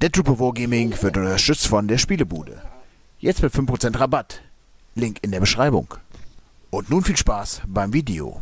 Dead Trooper Wargaming wird unterstützt von der Spielebude. Jetzt mit 5% Rabatt. Link in der Beschreibung. Und nun viel Spaß beim Video.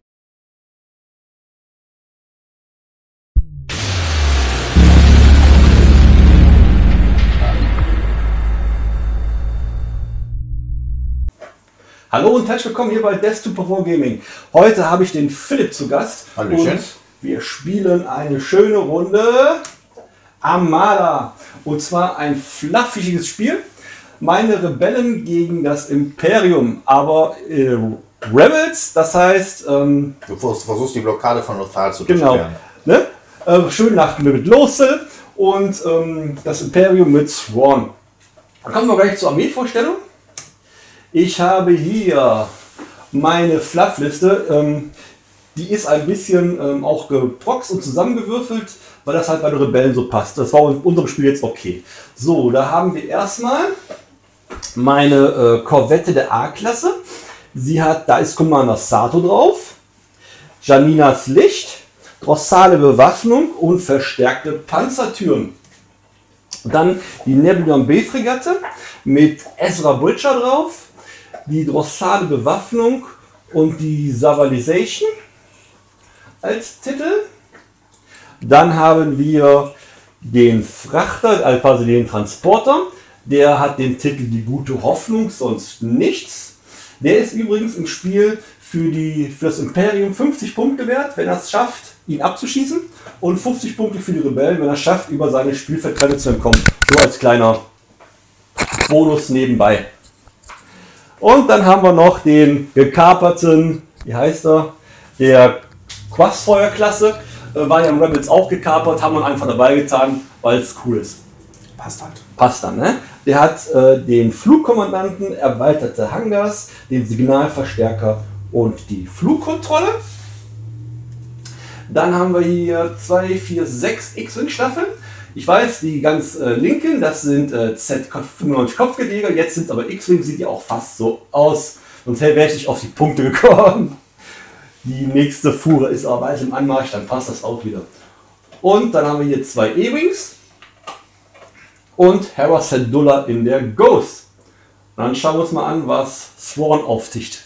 Hallo und herzlich willkommen hier bei Death Trooper Wargaming. Heute habe ich den Philipp zu Gast. Hallöchen. Und wir spielen eine schöne Runde Armada. Und zwar ein fluffiges Spiel. Meine Rebellen gegen das Imperium. Aber Rebels, das heißt... Du versuchst die Blockade von Lothal zu genau, durchqueren. ne? Schön nach mit Lothal und das Imperium mit Thrawn. Dann kommen wir gleich zur Armeevorstellung. Ich habe hier meine Fluffliste. Die ist ein bisschen auch geproxt und zusammengewürfelt, weil das halt bei den Rebellen so passt. Das war in unserem Spiel jetzt okay. So, da haben wir erstmal meine Korvette der A-Klasse. Da ist Commander Sato drauf. Janinas Licht, drossale Bewaffnung und verstärkte Panzertüren. Dann die Nebulon B-Fregatte mit Ezra Bridger drauf. Die drossale Bewaffnung und die Savalisation als Titel. Dann haben wir den Frachter, also quasi den Transporter. Der hat den Titel Die gute Hoffnung, sonst nichts. Der ist übrigens im Spiel für das Imperium 50 Punkte wert, wenn er es schafft, ihn abzuschießen. Und 50 Punkte für die Rebellen, wenn er es schafft, über seine Spielfeldgrenze zu entkommen. So als kleiner Bonus nebenbei. Und dann haben wir noch den gekaperten, wie heißt er, der Quasfeuer-Klasse. War ja im Rebels auch gekapert, haben wir einfach dabei getan, weil es cool ist. Passt halt. Passt dann, ne? Der hat den Flugkommandanten, erweiterte Hangars, den Signalverstärker und die Flugkontrolle. Dann haben wir hier 2, 4, 6 X-Wing-Staffeln. Ich weiß, die ganz linken, das sind Z95 Kopfgeldjäger, jetzt sind aber X-Wing, sieht ja auch fast so aus. Sonst wäre ich nicht auf die Punkte gekommen. Die nächste Fuhre ist aber bald im Anmarsch, dann passt das auch wieder. Und dann haben wir hier 2 E-Wings und Hera Syndulla in der Ghost. Und dann schauen wir uns mal an, was Thrawn aufticht.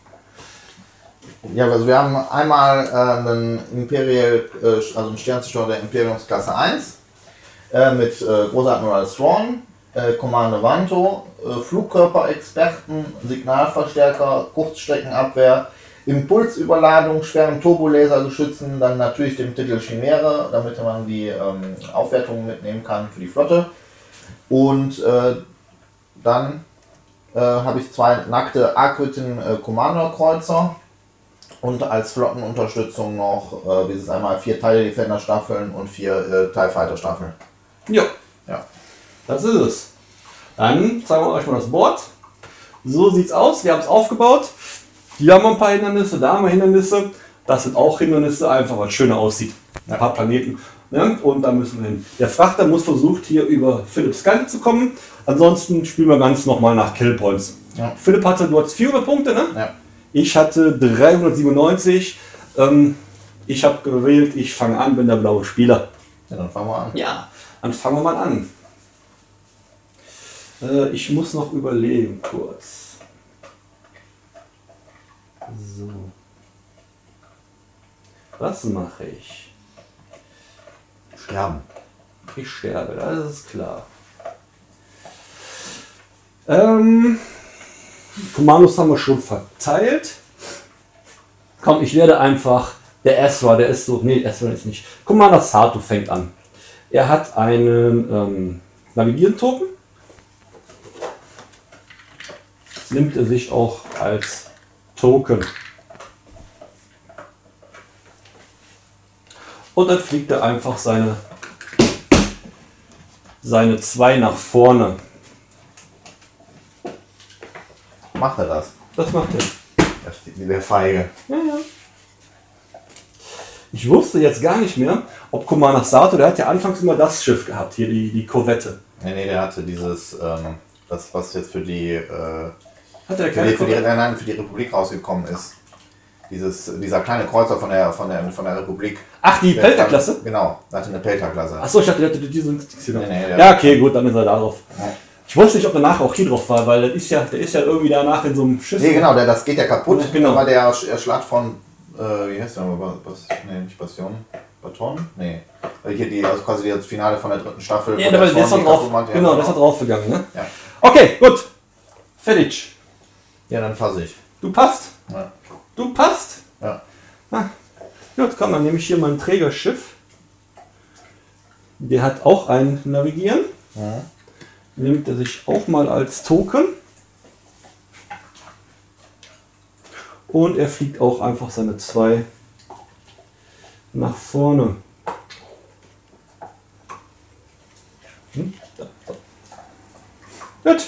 Ja, also wir haben einmal einen also einen Sternzerstörer der Imperiumsklasse 1 mit Großadmiral Thrawn, Commander Vanto, Flugkörperexperten, Signalverstärker, Kurzstreckenabwehr, Impulsüberladung, schweren Turbolasergeschützen, dann natürlich dem Titel Chimäre, damit man die Aufwertungen mitnehmen kann für die Flotte. Und dann habe ich 2 nackte Aquitaine Commander-Kreuzer und als Flottenunterstützung noch, wie es einmal 4 TIE Defender Staffeln und 4 TIE Fighter Staffeln. Ja, Ja. das ist es. Dann zeigen wir euch mal das Board. So sieht's aus, wir haben es aufgebaut. Hier haben wir ein paar Hindernisse, da haben wir Hindernisse. Das sind auch Hindernisse, einfach weil es schöner aussieht. Ein paar Planeten. Ne? Und da müssen wir hin. Der Frachter muss versucht, hier über Philipps Kante zu kommen. Ansonsten spielen wir ganz nochmal nach Killpoints. Ja. Philipp hatte, du hattest 400 Punkte, ne? Ja. Ich hatte 397. Ich habe gewählt, ich fange an, bin der blaue Spieler. Ja, dann fangen wir an. Ja, dann fangen wir mal an. Ich muss noch überlegen kurz. So. Was mache ich? Sterben. Ich sterbe, das ist klar. Kommandos haben wir schon verteilt. Komm, ich werde einfach... Der Ezra, der ist so... Nee, Ezra ist nicht. Commander Sato fängt an. Er hat einen Navigieren-Token. Nimmt er sich auch als Token. Und dann fliegt er einfach seine 2 nach vorne. Macht er das? Das macht er. Das steht wie der Feige. Ja, ja. Ich wusste jetzt gar nicht mehr, ob Commander Sato, der hat ja anfangs immer das Schiff gehabt, hier die Korvette. Nee, der hatte dieses, das was jetzt für die, Hat er keine für die Republik rausgekommen ist. dieser kleine Kreuzer von der Republik. Ach, die Pelter-Klasse? Genau, der hatte eine Pelter-Klasse. Achso, ich dachte, der hatte diesen. Nee, Ja, okay, gut, dann ist er darauf. Ja. Ich wusste nicht, ob danach auch hier drauf war, weil der ist ja irgendwie danach in so einem Schiff. Nee, genau, das geht ja kaputt, Ja, genau. weil der Schlag von, wie heißt der nochmal? Nee, nicht Passion. Baton? Nee. Hier also quasi das Finale von der 3. Staffel. Ja, der ist da drauf. Genau, das hat draufgegangen, ne? Ja. Okay, gut. Fertig. Ja, dann fasse ich. Du passt. Ja. Du passt. Ja. Ah. Gut, komm, dann nehme ich hier mein Trägerschiff. Der hat auch ein Navigieren. Ja. Nimmt er sich auch mal als Token. Und er fliegt auch einfach seine 2 nach vorne. Da. Gut.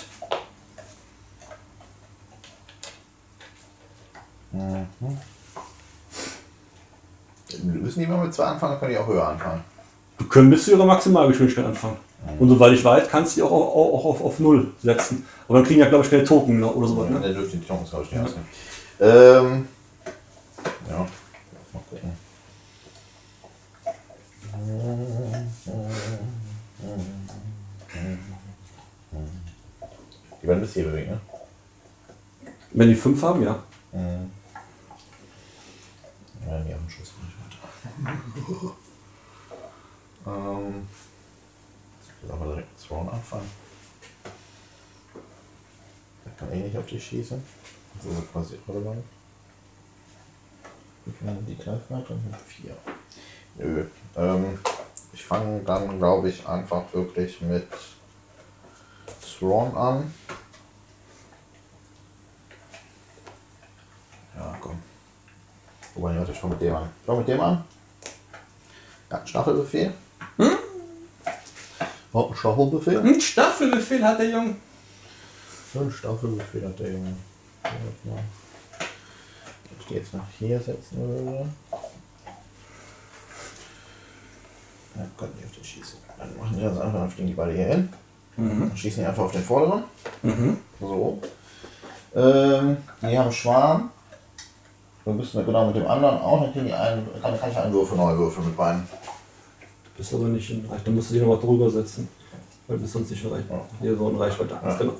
Müssen die mal mit 2 anfangen, können die auch höher anfangen. Du können bis zu ihrer Maximalgeschwindigkeit anfangen. Und soweit ich weiß, kannst du die auch auf 0 setzen. Aber dann kriegen ja, glaube ich, keine Token oder sowas. Ne? Der dürfte die Tokens, glaube ich, nicht ausnehmen. Ja, mal gucken. Die werden bis hier bewegen, ne? Wenn die 5 haben, ja. Ja, die haben einen Schuss nicht weiter. Ich will aber direkt mit Thrawn anfangen. Der kann eh nicht auf dich schießen. Das ist quasi irrelevant. Wie viel haben die Greifweite? 4. Nö. Ich fange dann, glaube ich, einfach wirklich mit Thrawn an. Ja, komm. Wobei, warte, ich fange mit dem an. Ich fange mit dem an. Ja, Staffelbefehl. Oh, ein Staffelbefehl. Ein Staffelbefehl hat der Junge. Ein Staffelbefehl hat der Junge. Wenn ich die jetzt nach hier setzen würde. Ja, können die auf den schießen. Dann machen die das einfach, dann fliegen die beide hier hin. Dann schießen die einfach auf den vorderen. So. Die haben Schwarm. Wir müssen genau mit dem anderen auch, dann kriegen die einen, kann ich einen Würfel neu würfeln mit beiden. Du bist aber nicht in Reichweite. Dann musst du dich noch mal drüber setzen. Weil du bist sonst nicht in Reichweite. Ja. Hier so in Reichweite. Ja. Genau.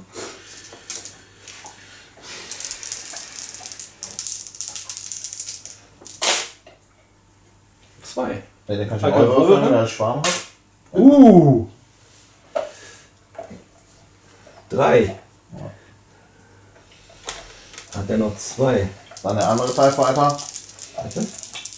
Zwei. Ja, den kann ich Kann neu ich würfeln, würfeln? wenn er Schwarm hat. 3. Hat er noch 2. Dann der andere TIE Fighter. Warte.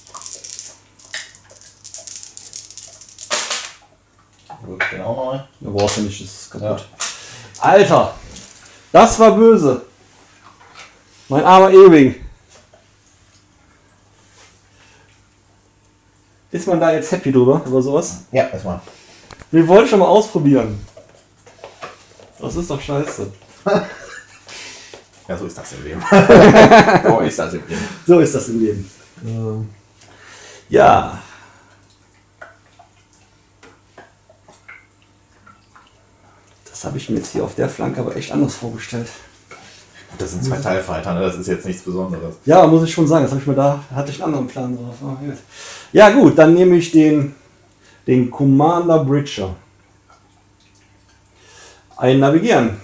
Würfel den auch neu. Da brauchst du nicht, das ist kaputt. Ja. Alter! Das war böse. Mein armer Ewing. Ist man da jetzt happy drüber, über sowas? Ja, erstmal. Wir wollten schon mal ausprobieren. Das ist doch scheiße. Ja, so ist das im Leben. So ist das im Leben. So ist das im Leben. Ja. Das habe ich mir jetzt hier auf der Flanke aber echt anders vorgestellt. Das sind 2 TIE Fighter, ne? Das ist jetzt nichts Besonderes. Ja, muss ich schon sagen, das habe ich mir hatte ich einen anderen Plan drauf. Oh, gut. Ja gut, dann nehme ich den Commander Bridger. Ein Navigieren.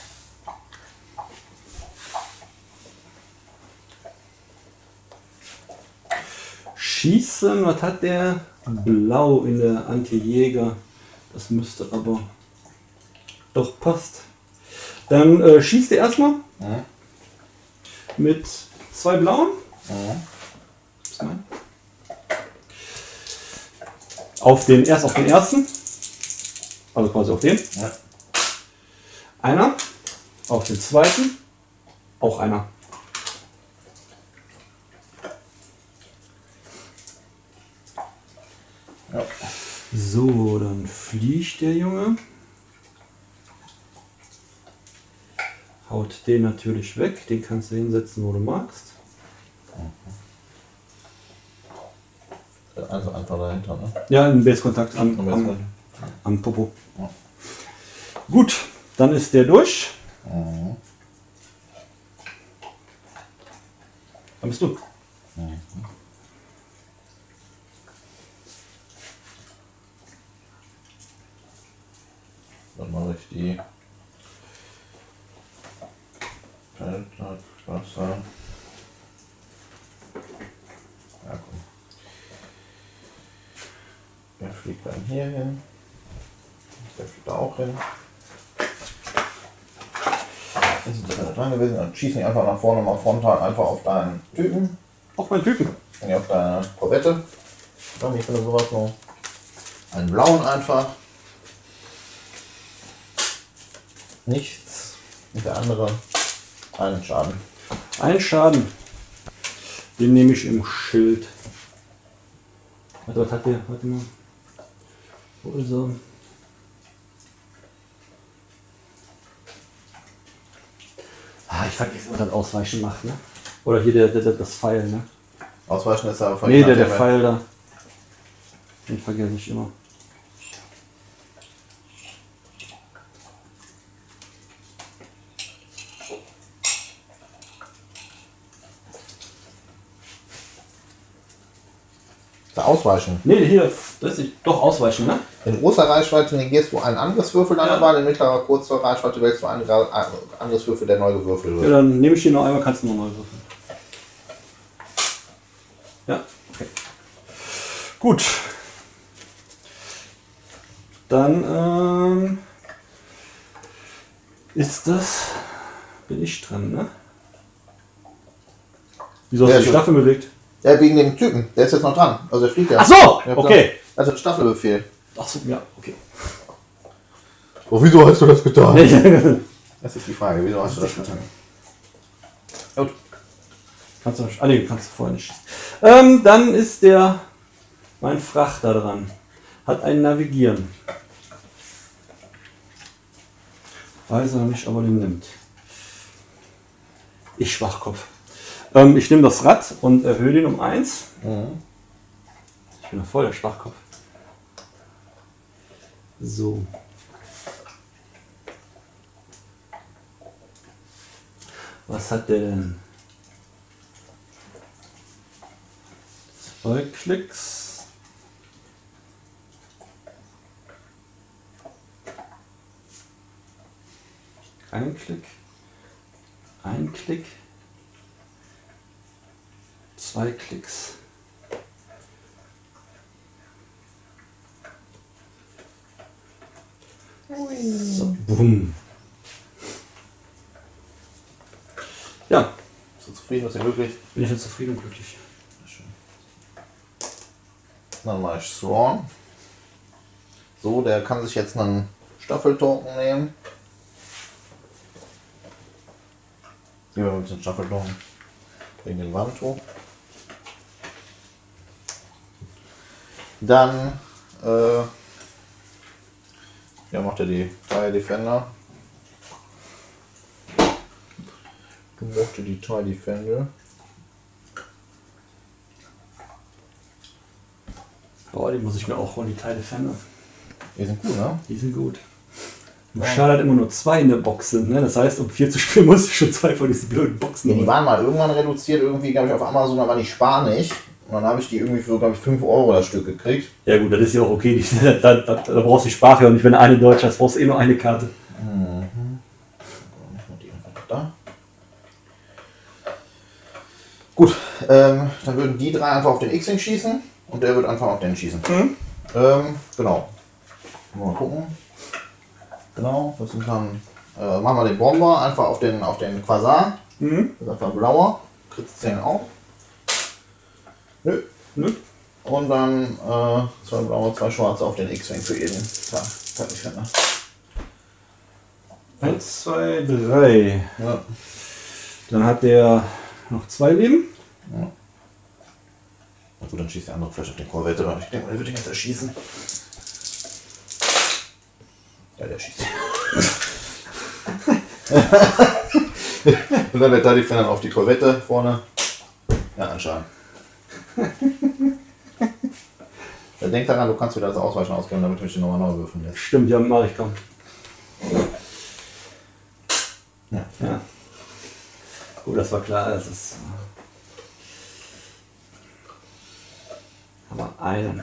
Schießen, was hat der? Blau in der Anti-Jäger. Das müsste aber doch passt. Dann schießt er erstmal mit 2 blauen. Was mein? Erst auf den ersten. Also quasi auf den. Ja. Einer. Auf den zweiten. Auch einer. Ja. So, dann fliegt der Junge. Haut den natürlich weg. Den kannst du hinsetzen, wo du magst. Also einfach dahinter, ne? Ja, im Base-Kontakt am Popo. Ja. Gut, dann ist der durch. Dann bist du. Dann mache ich die Wasser. Ja, komm. Der fliegt dann hier hin. Der fliegt da auch hin. Jetzt sind die alle dran gewesen. Dann schießen die einfach nach vorne mal frontal einfach auf deinen Typen. Auf meinen Typen. Nee, auf deine Korvette. Ich finde sowas noch. Einen blauen einfach. Nichts. Und der andere einen Schaden. Ein Schaden. Den nehme ich im Schild. Warte, was hat der? Warte mal. Wo ist er? Ich vergesse, was das Ausweichen macht, ne? Oder hier das Pfeil, ne? Ausweichen ist aber Nee, der Pfeil da. Den vergesse ich immer. Ausweichen. Nee, hier, das ist doch Ausweichen, ne? In großer Reichweite negierst du einen Angriffswürfel deiner Wahl, in mittlerer kurzer Reichweite wählst du einen Angriffswürfel, der neu gewürfelt wird. Ja, dann nehme ich den noch einmal, kannst du noch neu würfeln. Ja, okay. Gut. Dann ist das. Bin ich dran, ne? Wieso hast du die Staffel bewegt? Ja, wegen dem Typen. Der ist jetzt noch dran. Also der fliegt ja. Ach so, okay. Also ein Staffelbefehl. Ach so, ja, okay. Oh, wieso hast du das getan? Das ist die Frage. Wieso hast du das getan? Gut. Kannst du nicht. Ah, nee, kannst du vorher nicht. Dann ist mein Frachter dran. Hat ein Navigieren. Weiß er nicht, aber den nimmt. Ich Schwachkopf. Ich nehme das Rad und erhöhe den um 1. Mhm. Ich bin doch voll der Schwachkopf. So. Was hat der denn? 2 Klicks. Ein Klick. Ein Klick. 2 Klicks. So, boom. Ja. Bist du zufrieden? Bist du glücklich? Bin ich jetzt zufrieden und glücklich. Schön. Dann mache ich Thrawn. So, der kann sich jetzt einen Staffeltoken nehmen. Gehen wir mit dem Staffeltoken. Wegen dem Wanto. Dann ja, macht er die TIE Defender. Du mochte die TIE Defender. Boah, die muss ich mir auch holen, die Teile Defender. Die sind gut, ne? Die sind gut. Schade, dass immer nur 2 in der Box sind, ne? Das heißt, um 4 zu spielen, muss ich schon 2 von diesen blöden Boxen Ja, die holen. waren mal irgendwann reduziert, irgendwie, glaube ich, auf Amazon, aber nicht spanisch. Und dann habe ich die irgendwie für, glaube ich, 5 Euro das Stück gekriegt. Ja gut, das ist ja auch okay. Da brauchst du die Sprache ja nicht, wenn du eine Deutsch hast, brauchst du eh nur eine Karte. Mhm. Die einfach da. Gut, dann würden die 3 einfach auf den X-Wing schießen und der wird einfach auf den schießen. Genau. Mal gucken. Genau, das sind dann. Machen wir den Bomber einfach auf den Quasar. Das ist einfach blauer. Kriegt 10 auf. Nö. Nö. Und dann 2 blaue, 2 schwarze auf den X-Wing für jeden Tag. 1, 2, 3. Ja. Dann hat der noch 2 Leben. Ja. Na gut, dann schießt der andere vielleicht auf den Korvette. Ich denke mal, der wird den jetzt erschießen. Ja, der schießt. Und dann der TIE Defender auf die Korvette vorne. Ja, ein Schaden. Denk daran, du kannst wieder das Ausweichen ausgeben, damit du mich nochmal neu würfeln lässt. Stimmt, ja, mach ich, komm. Ja. Ja. Gut, das war klar. Das ist. Haben wir einen.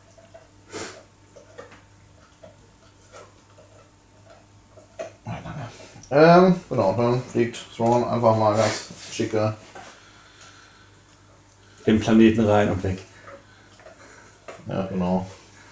Genau, dann fliegt Thrawn einfach mal ganz schicke. Im Planeten rein und weg. Ja, genau.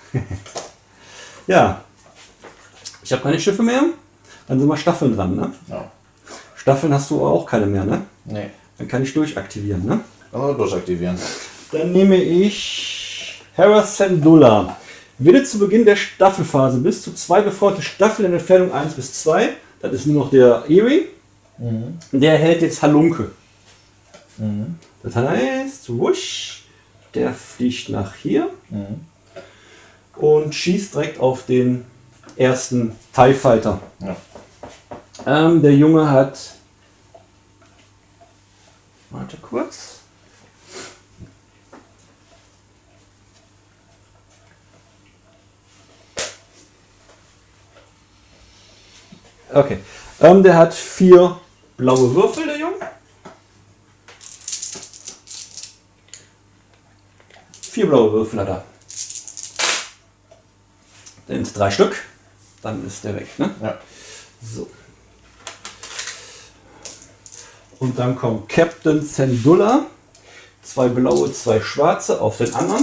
Ja. Ich habe keine Schiffe mehr. Dann sind wir Staffeln dran, ne? Ja. Staffeln hast du auch keine mehr, ne? Nee. Dann kann ich durchaktivieren, ne? Also durchaktivieren. Dann nehme ich Hera Syndulla. Wähle zu Beginn der Staffelphase bis zu 2 befreundete Staffeln in Entfernung 1 bis 2. Das ist nur noch der Eerie. Der hält jetzt Halunke. Das heißt, wusch, der fliegt nach hier und schießt direkt auf den ersten TIE Fighter. Ja. Der Junge hat... Warte kurz. Okay. Der hat 4 blaue Würfel, der Junge. 4 blaue Würfel hat er. Dann sind 3 Stück. Dann ist der weg, ne? Ja. So. Und dann kommt Captain Syndulla. 2 blaue, 2 schwarze auf den anderen.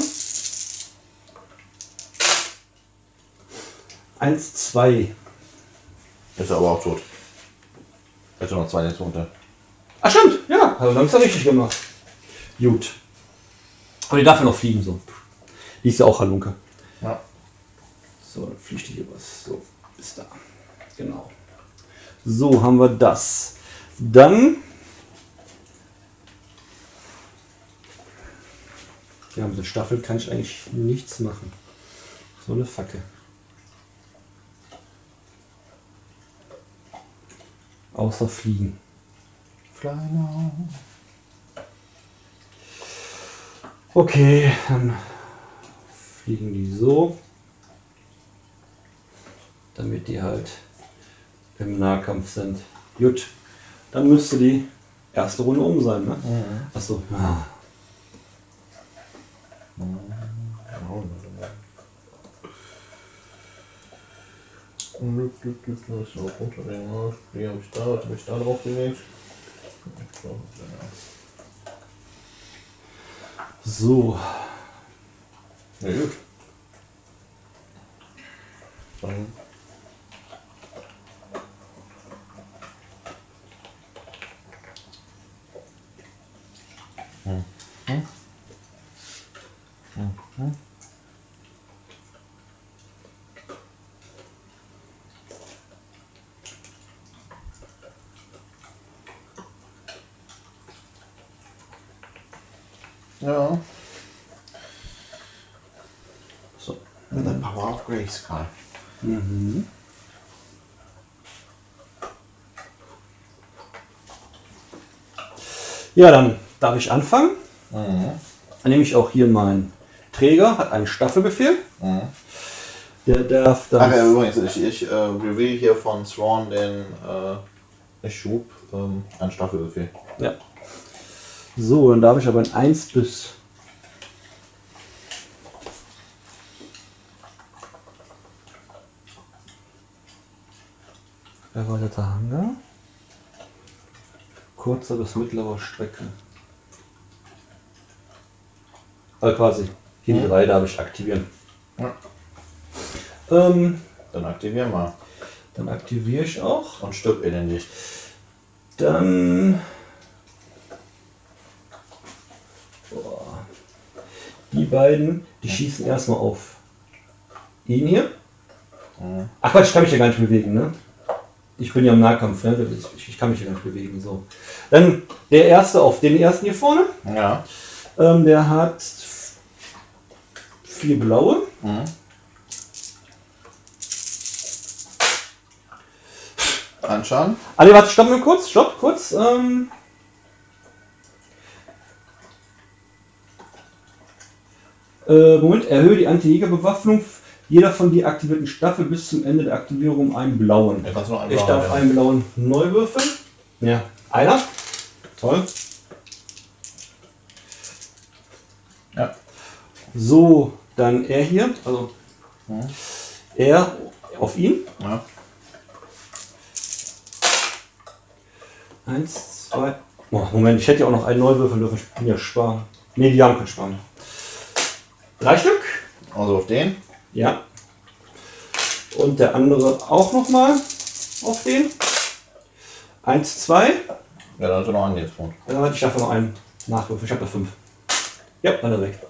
1, 2. Ist er aber auch tot. Jetzt noch 2 Punkte. Ach stimmt, ja, also dann ist er richtig gemacht. Gut. Aber die darf ja noch fliegen, so. Die ist ja auch Halunke. Ja. So, dann fliegt die hier was. So, bis da. Genau. So, haben wir das. Dann... Ja, mit der Staffel kann ich eigentlich nichts machen. So eine Facke. Außer fliegen. Fly now. Okay, dann fliegen die so. Damit die halt im Nahkampf sind. Gut, dann müsste die erste Runde um sein, ne? Achso. Ah. So, runterlegen. Wie habe ich da drauf gelegt? So. Ja, gut. Dann. Ja. So. The power of Grayskull. Ja, dann darf ich anfangen. Dann nehme ich auch hier meinen Träger, hat einen Staffelbefehl. Der darf dann... Ach ja, übrigens, ich reveal hier von Thrawn den Schub einen Staffelbefehl. Ja. So, dann darf ich aber in 1 bis... Erweiterter Hangar. Kurzer bis mittlerer Strecke. Also quasi hier die 3 darf ich aktivieren. Ja. Dann Dann aktivieren wir. aktiviere ich auch. Und stirb elendig. Dann... Boah. Die beiden, die schießen erstmal auf ihn hier. Ach Quatsch, ich kann mich ja gar nicht bewegen, ne? Ich bin ja im Nahkampf, ne? Ich kann mich ja gar nicht bewegen. So. Dann der erste auf den ersten hier vorne. Ja. Der hat 4 blaue. Anschauen. Ah, nee, warte, stopp mal kurz. Stopp, kurz. Moment, erhöhe die Anti-Jäger-Bewaffnung jeder von die aktivierten Staffel bis zum Ende der Aktivierung um einen blauen. Ja, kannst du noch einen Ich blauen, darf ja. einen blauen neu würfeln. Ja, einer. Toll. Ja. So, dann er hier. Also er auf ihn. Ja. 1, 2. Oh, Moment, ich hätte ja auch noch einen neu würfeln dürfen. Ich bin ja sparen. Ne, die haben keinen Sparen. 3 Stück. Also auf den. Ja. Und der andere auch nochmal auf den. 1, 2. Ja, dann ist er noch ein jetzt. Ja, ich schaffe noch einen Nachwürfel. Ich habe da 5. Ja, dann ist er weg.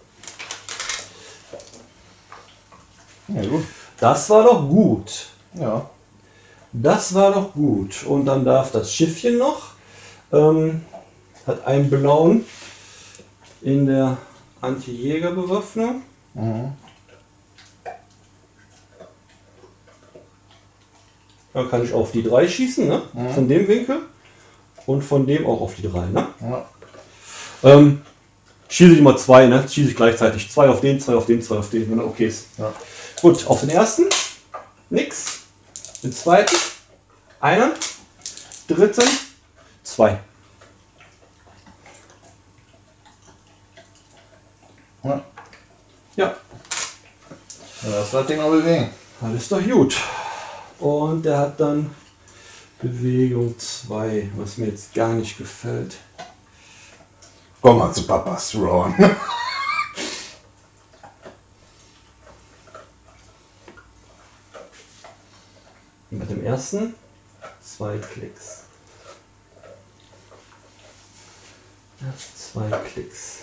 Ja, gut. Das war doch gut. Ja. Das war doch gut. Und dann darf das Schiffchen noch. Hat einen blauen in der Anti-Jäger-Bewaffnung. Dann kann ich auf die 3 schießen, ne? Von dem Winkel. Und von dem auch auf die 3, ne? Ja. Schieße ich immer 2, ne? Schieße ich gleichzeitig. 2 auf den, 2 auf den, 2 auf den, wenn er okay ist. Ja. Gut, auf den ersten. Nix. Den zweiten. Einen. Dritten. 2. Ja. Ja. Das wird Ding noch bewegen. Alles doch gut. Und der hat dann Bewegung 2, was mir jetzt gar nicht gefällt. Komm mal zu Papas Ron. Mit dem ersten 2 Klicks. 2 Klicks.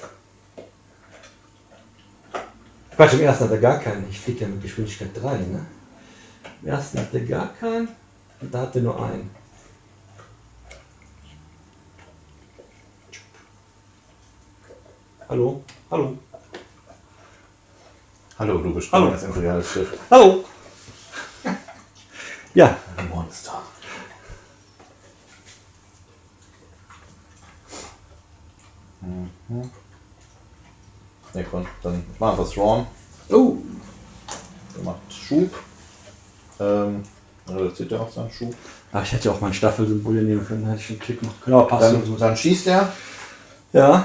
Quatsch, im ersten hat er gar keinen. Ich fliege ja mit Geschwindigkeit 3, ne? Im ersten hat er gar keinen und da hat er nur einen. Hallo? Hallo? Hallo, du bist Hallo. das imperiale Schiff. Hallo? Ja. Ein Monster. Ne, komm, dann machen wir das Ron. Oh. Der macht Schub. Reduziert er auch seinen Schub. Ach, ich hätte ja auch mein Staffelsymbol hier nehmen können, hätte ich einen Klick machen können. Aber passt so. Dann schießt er. Ja.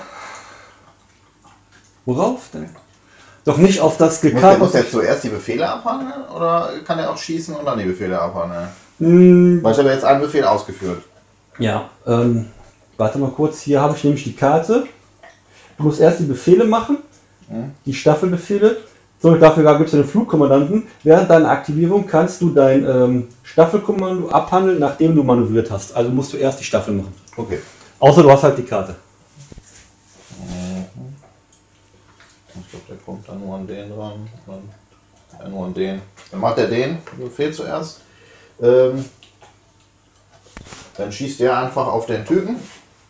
Worauf denn? Doch nicht auf das Muss gekaperte. er zuerst die Befehle abhandeln oder kann er auch schießen und dann die Befehle abhandeln? Hm, Weil ich habe jetzt einen Befehl ausgeführt. ja, warte mal kurz. Hier habe ich nämlich die Karte. Du musst erst die Befehle machen, die Staffelbefehle. So, dafür gibt es den Flugkommandanten. Während deiner Aktivierung kannst du dein Staffelkommando abhandeln, nachdem du manövriert hast. Also musst du erst die Staffel machen. Okay. Außer du hast halt die Karte. Ich glaube, der kommt dann nur an den dran. Dann nur an den. Dann macht er den Befehl zuerst. Dann schießt der einfach auf den Typen.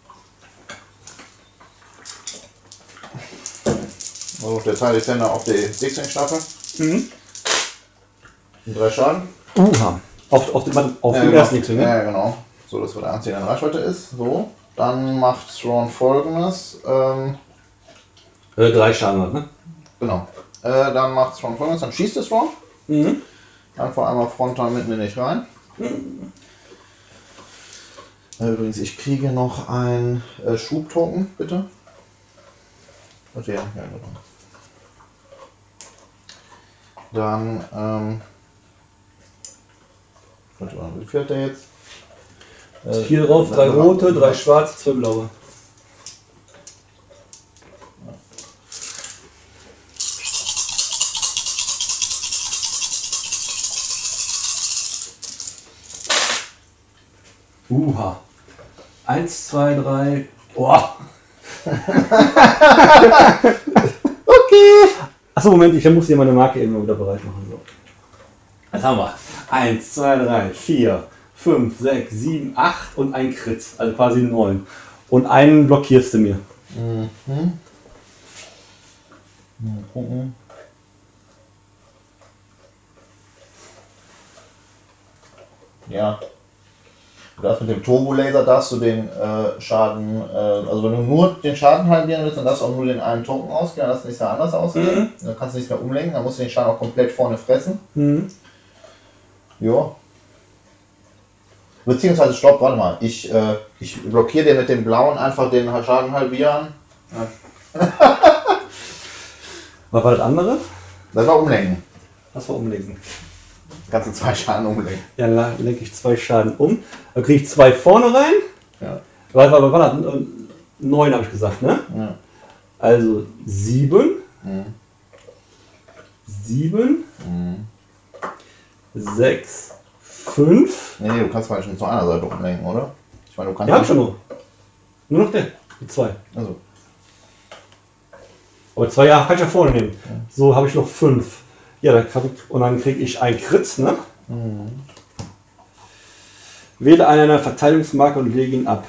Also der Teil ist dann auf die X-Wing-Staffel. Mhm. 3 Schaden. Auf dem ersten X-Wing, ne? Ja, genau. So, dass wir der einzige in Reichweite ist. So. Dann macht Thrawn folgendes. 3 Schaden hat, ne? Genau. Dann macht Thrawn folgendes. Dann schießt es Thrawn. Mhm. Einfach einmal frontal mitten in dich rein. Übrigens, ich kriege noch ein Schubtoken, bitte. Okay, ja, genau. Dann, warte mal, wie viel hat der jetzt? 4 drauf, 3 rote, 3 schwarze, 2 blaue. Uha. 1, 2, 3. Boah. Okay. Achso, Moment, ich muss hier meine Marke eben mal wieder bereit machen. So. Jetzt haben wir 1, 2, 3, 4, 5, 6, 7, 8 und ein Crit. Also quasi 9. Und einen blockierst du mir. Ja. Du darfst mit dem Turbolaser darfst du den Schaden, also wenn du nur den Schaden halbieren willst, dann darfst du auch nur den einen Token ausgehen, dann darfst du nicht mehr anders ausgehen. Dann kannst du nichts mehr umlenken, dann musst du den Schaden auch komplett vorne fressen. Ja. Beziehungsweise, stopp, warte mal. Ich blockiere dir mit dem blauen einfach den Schaden halbieren. Ja. Was war das andere? Das war umlenken. Das war umlenken. Ganze 2 Schaden umlenken. Ja, lenke ich 2 Schaden um. Dann kriege ich 2 vorne rein. Ja. Was war das? 9 habe ich gesagt, ne? Ja. Also 7. 6, 5. Nee, du kannst vielleicht nicht zu einer Seite umlenken, oder? Ich meine, du kannst. Ja, hab ich schon nur. Nur noch der. Die 2. Also. Aber 2 Jahre kann ich ja vorne nehmen. So habe ich noch 5. Ja, und dann kriege ich ein Crit, ne? Wähle einen einer Verteidigungsmarke und lege ihn ab.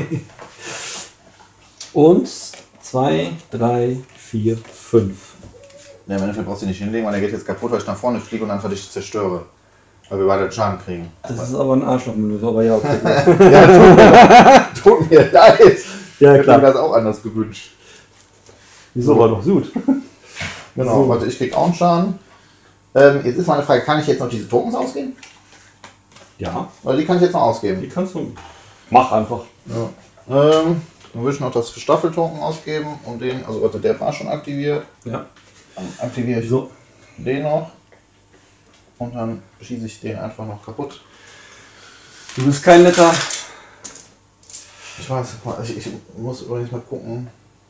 Und 2, 3, 4, 5. Ja, im Endeffekt brauchst du nicht hinlegen, weil er geht jetzt kaputt, weil ich nach vorne fliege und einfach dich zerstöre. Weil wir beide Schaden kriegen. Das ist aber ein Arschlochmanöver, aber ja, okay. Ja, tut mir leid. Ja, Ich klar. hätte mir das auch anders gewünscht. Wieso war doch gut? Genau, So. warte, ich krieg auch einen Schaden. Jetzt ist meine Frage, kann ich jetzt noch diese Tokens ausgeben? Ja, Oder die kann ich jetzt noch ausgeben? die kannst du. Mach einfach. Ja. Dann würde ich noch das Staffeltoken ausgeben und den, also warte, der war schon aktiviert. Ja. Dann aktiviere ich So. den noch. Und dann schieße ich den einfach noch kaputt. Du bist kein netter. Ich weiß, ich muss übrigens mal gucken.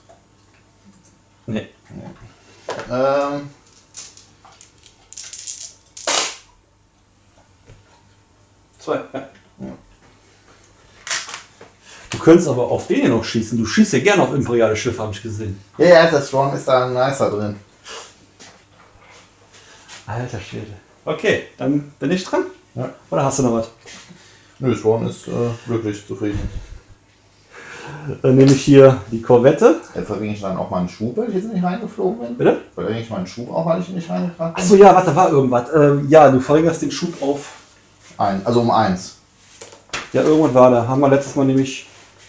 Nee. Ähm, Zwei. Ja. Du könntest aber auf den hier noch schießen. Du schießt ja gerne auf imperiale Schiffe, habe ich gesehen. ja, der Strong ist da nicer drin. Alter Schwede. Okay, dann bin ich dran. Ja. Oder hast du noch was? Nö, Strong ist glücklich zufrieden. Dann nehme ich hier die Korvette. Verringe ich dann auch meinen Schub, weil ich jetzt nicht reingeflogen bin? Bitte? Verringe ich meinen Schub auch, weil ich nicht reingekracht bin? Achso, ja, warte, da war irgendwas. Ja, du verringerst den Schub auf. Also um 1. Ja, irgendwas war da. Haben wir letztes Mal nämlich.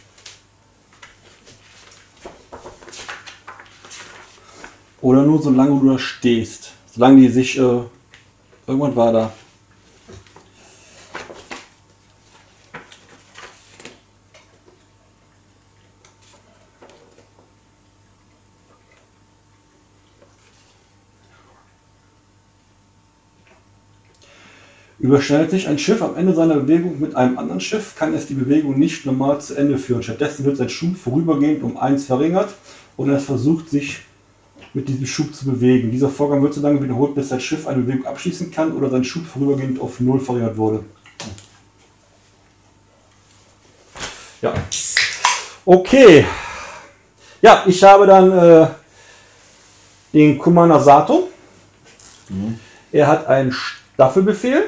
Oder nur solange du da stehst. Solange die sich. Irgendwas war da. Überschneidet sich ein Schiff am Ende seiner Bewegung mit einem anderen Schiff, kann es die Bewegung nicht normal zu Ende führen. Stattdessen wird sein Schub vorübergehend um 1 verringert und es versucht, sich mit diesem Schub zu bewegen. Dieser Vorgang wird so lange wiederholt, bis sein Schiff eine Bewegung abschließen kann oder sein Schub vorübergehend auf 0 verringert wurde. Ja. Okay. Ja, ich habe dann den Commander Sato. Er hat einen Staffelbefehl.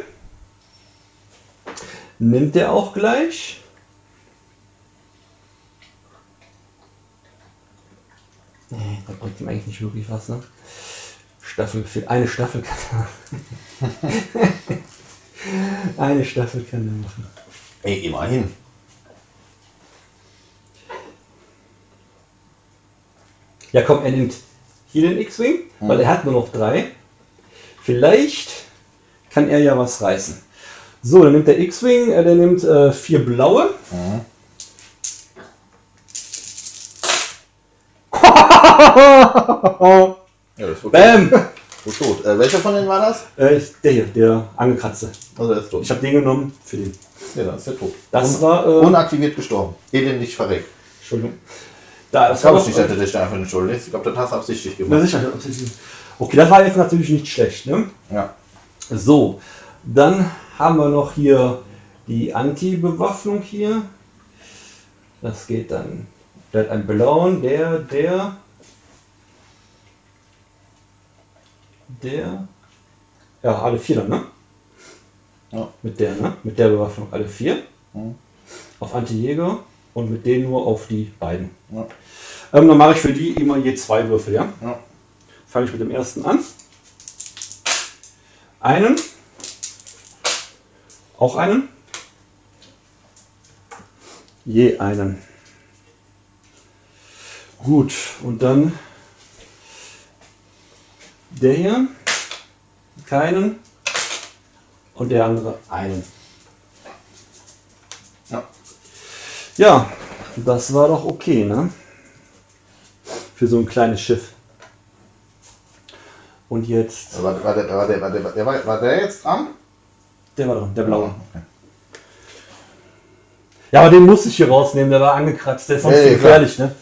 Nimmt er auch gleich. Nee, das bringt ihm eigentlich nicht wirklich was, ne? Staffelbefehl. Eine Staffel kann er. Eine Staffel kann er machen. Ey, immerhin. Ja komm, er nimmt hier den X-Wing, weil er hat nur noch 3. Vielleicht kann er ja was reißen. So, dann nimmt der X-Wing, der nimmt 4 blaue. Ja, das ist okay. Bam! Gut, tot. Welcher von denen war das? Ist der hier, der angekratzte. Also der ist tot. Ich habe den genommen für den. Ja, dann ist der tot. Das war. Unaktiviert gestorben. Elendig verreckt. Entschuldigung. Da, das Ich war glaube doch, nicht, dass du dich da einfach nicht schuldig. Ich glaube, das hast du absichtlich Na gemacht. sicher, okay, das war jetzt natürlich nicht schlecht, ne? Ja. So, dann haben wir noch hier die Anti-Bewaffnung hier. Das geht dann. Der hat einen blauen, der. Ja, alle 4 dann, ne? Ja. Mit der, ne? Mit der Bewaffnung alle 4. Auf Anti-Jäger und mit denen nur auf die beiden. Ja. Dann mache ich für die immer je 2 Würfel, ja? Ja. Fange ich mit dem ersten an. Einen. Auch einen. Je einen. Gut, und dann der hier. Keinen. Und der andere einen. Ja. Ja, das war doch okay, ne? Für so ein kleines Schiff. Und jetzt... War der jetzt dran? Der war dran, der blaue. Okay. Ja, aber den musste ich hier rausnehmen, der war angekratzt, der ist sonst gefährlich, ne?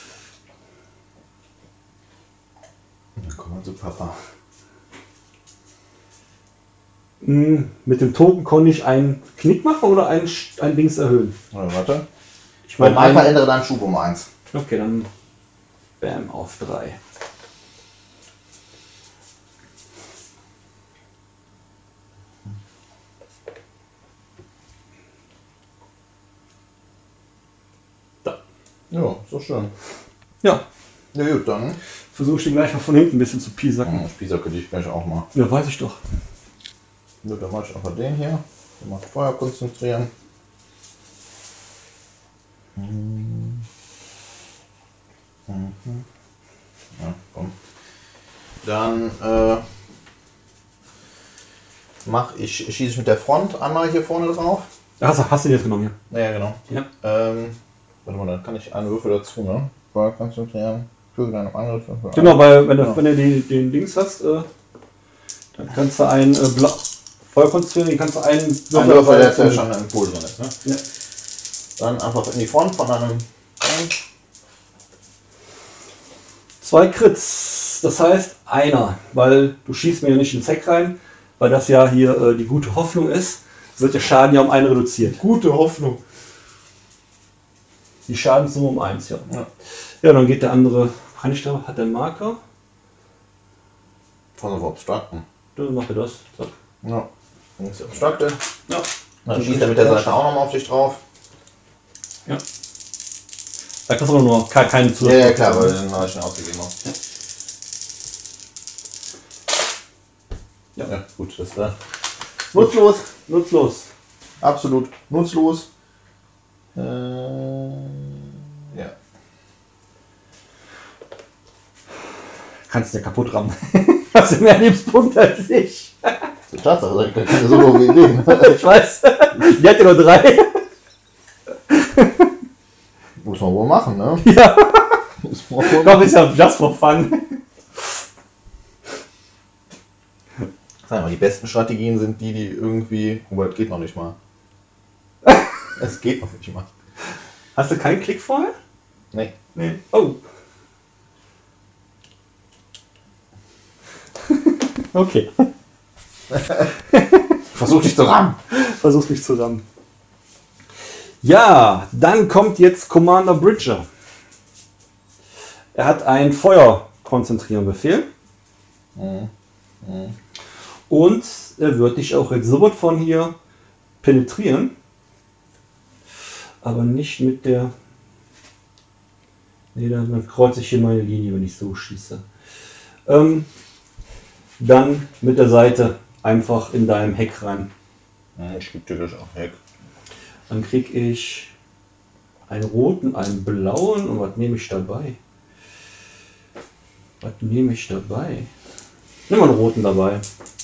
Dann kommen wir zu Papa. Mit dem Token konnte ich einen Knick machen oder ein Dings erhöhen? Warte. Ich meine, Marker ändere deinen Schub um 1. Okay, dann bam auf 3. Da. Ja, so schön. Ja. Ja gut, dann. Versuche ich den gleich mal von hinten ein bisschen zu piesacken. Piesacke dich gleich auch mal. Ja, weiß ich doch. Ja, dann mache ich einfach den hier. Den macht Feuer konzentrieren. Ja, komm. Dann schieße ich mit der Front einmal hier vorne drauf. Hast du den jetzt genommen hier? Ja, genau. Ja. Warte mal, dann kann ich einen Würfel dazu, ne? Feuer konzentrieren. Füge deinen Angriff. Genau, weil wenn du den Dings hast, dann kannst du einen Feuer konzentrieren, kannst du einen Würfel, der schon im Pool drin ist. Ne? Ja. Dann einfach in die Front von einem. 2 Crits, das heißt einer, weil du schießt mir ja nicht ins Heck rein, weil das ja hier die gute Hoffnung ist, wird der Schaden ja um 1 reduziert. Gute Hoffnung. Die Schadenssumme um 1, ja. Ja, dann geht der andere, hat der einen Marker? Von so Abstrakten. Dann macht er das. So. Ja. Dann ist der Abstrakte. Ja. Dann schießt er mit der Seite auch nochmal auf dich drauf. Ja. Da kannst du aber nur keine Zusatz. Ja, klar, weil den habe ich schon ausgegeben habe. Ja, gut, das ist nutzlos. Nutzlos. Absolut nutzlos. Ja. Kannst du ja kaputt rammen. Hast du mehr Lebenspunkte als ich. Das ist Tatsache, ich kann so hohe Ideen. Ich weiß. Die hat ja nur 3. Muss man wohl machen, ne? Ja. Doch, ist ja just for fun. Sag mal, die besten Strategien sind die irgendwie. Oh, das geht noch nicht mal. Es geht noch nicht mal. Hast du keinen Klick vorher? Nee. Nee. Oh. Okay. Versuch dich zu rammen. Versuch mich zu rammen. Ja, dann kommt jetzt Commander Bridger. Er hat einen Feuer-Konzentrieren-Befehl. Und er wird dich auch jetzt sowas von hier penetrieren. Aber nicht mit der... Ne, dann kreuze ich hier meine Linie, wenn ich so schieße. Dann mit der Seite einfach in deinem Heck rein. Ich gebe dir gleich auch Heck. Dann kriege ich einen roten, einen blauen und was nehme ich dabei? Nimm mal einen roten dabei.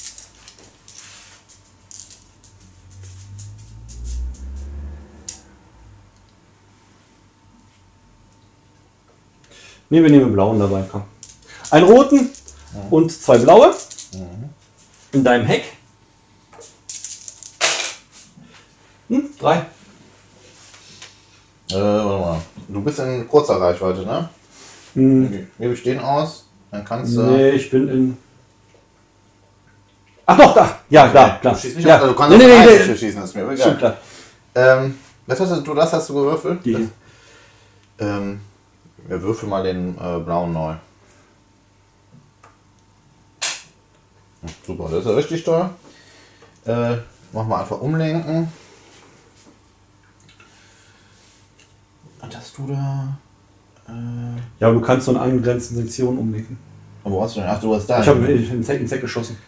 Ne, wir nehmen einen blauen dabei, komm. Einen roten und 2 blaue in deinem Heck. 3. Warte mal. Du bist in kurzer Reichweite, ne? Gebe ich den aus, dann kannst du. Nee, ich bin in. Ach doch, da! Ja, okay. Klar. Du schießt nicht ja. auf, also du kannst nee. schießen, das ist mir egal. Stimmt, klar. Das hast du gewürfelt? Die. Wir würfeln mal den blauen neu. Super, das ist ja richtig toll. Machen wir einfach umlenken. Dass du da. Ja, du kannst so eine angrenzende Sektion umlenken. Wo hast du denn? Ach, du hast da. Ich habe ins Heck geschossen.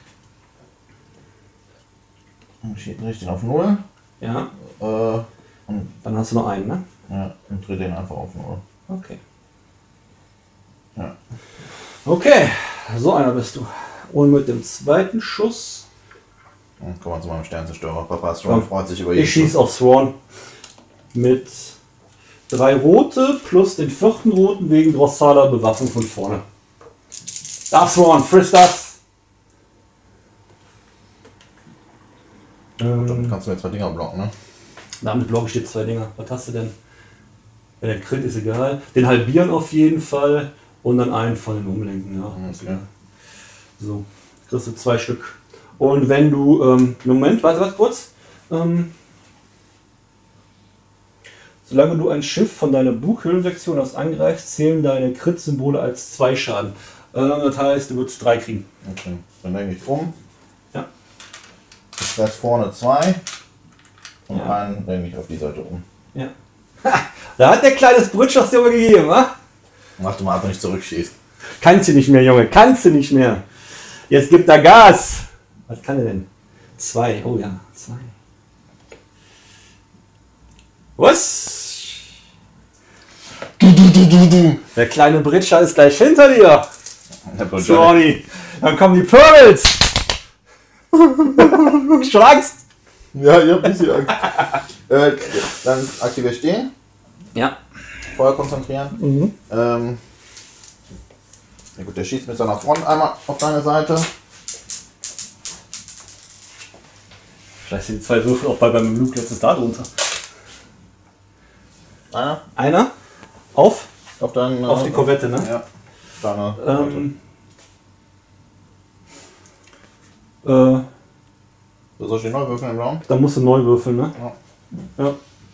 Ich richte den auf 0. Ja. Und dann hast du noch einen, ne? Ja, und dreh den einfach auf 0. Okay. Ja. Okay, so einer bist du. Und mit dem zweiten Schuss. Und kommen wir zu meinem Sternzerstörer. Papa Strong freut sich über jeden. Ich schieße auf Thrawn mit 3 rote plus den 4. roten wegen drossaler Bewaffnung von vorne. Da, Thrawn, friss das! Dann kannst du mir 2 Dinger blocken, ne? Damit blocke ich dir 2 Dinger. Was hast du denn? Ja, der Crit ist egal. Den halbieren auf jeden Fall. Und dann einen von den Umlenken. Ja, ist egal. So, kriegst du 2 Stück. Und wenn du, Moment, warte kurz. Solange du ein Schiff von deiner Bughüllensektion aus angreifst, zählen deine Crit-Symbole als 2 Schaden. Das heißt, du würdest 3 kriegen. Okay, dann denke ich um. Ja. Ich lasse vorne 2 und Ja. einen denke ich auf die Seite um. Ja. Da hat der kleines Brütschers dir aber gegeben, wa? Mach du mal einfach nicht zurückschießt. Kannst du nicht mehr, Junge, kannst du nicht mehr. Jetzt gibt er Gas. Was kann er denn? 2, oh ja, 2. Was? Der kleine Britscher ist gleich hinter dir. Sorry. Dann kommen die Pearls. Schon Angst? Ja, ich hab ein bisschen Angst. Dann aktiviere ich den. Ja. Feuer konzentrieren. Ja gut, der schießt mit seiner Front einmal auf deine Seite. Vielleicht sind die 2 Würfel auch beim Luke letztes da drunter. Einer. Auf die Korvette, ne? Ja. Deine soll ich den neu würfeln im Round? Da musst du neu würfeln, ne? Ja.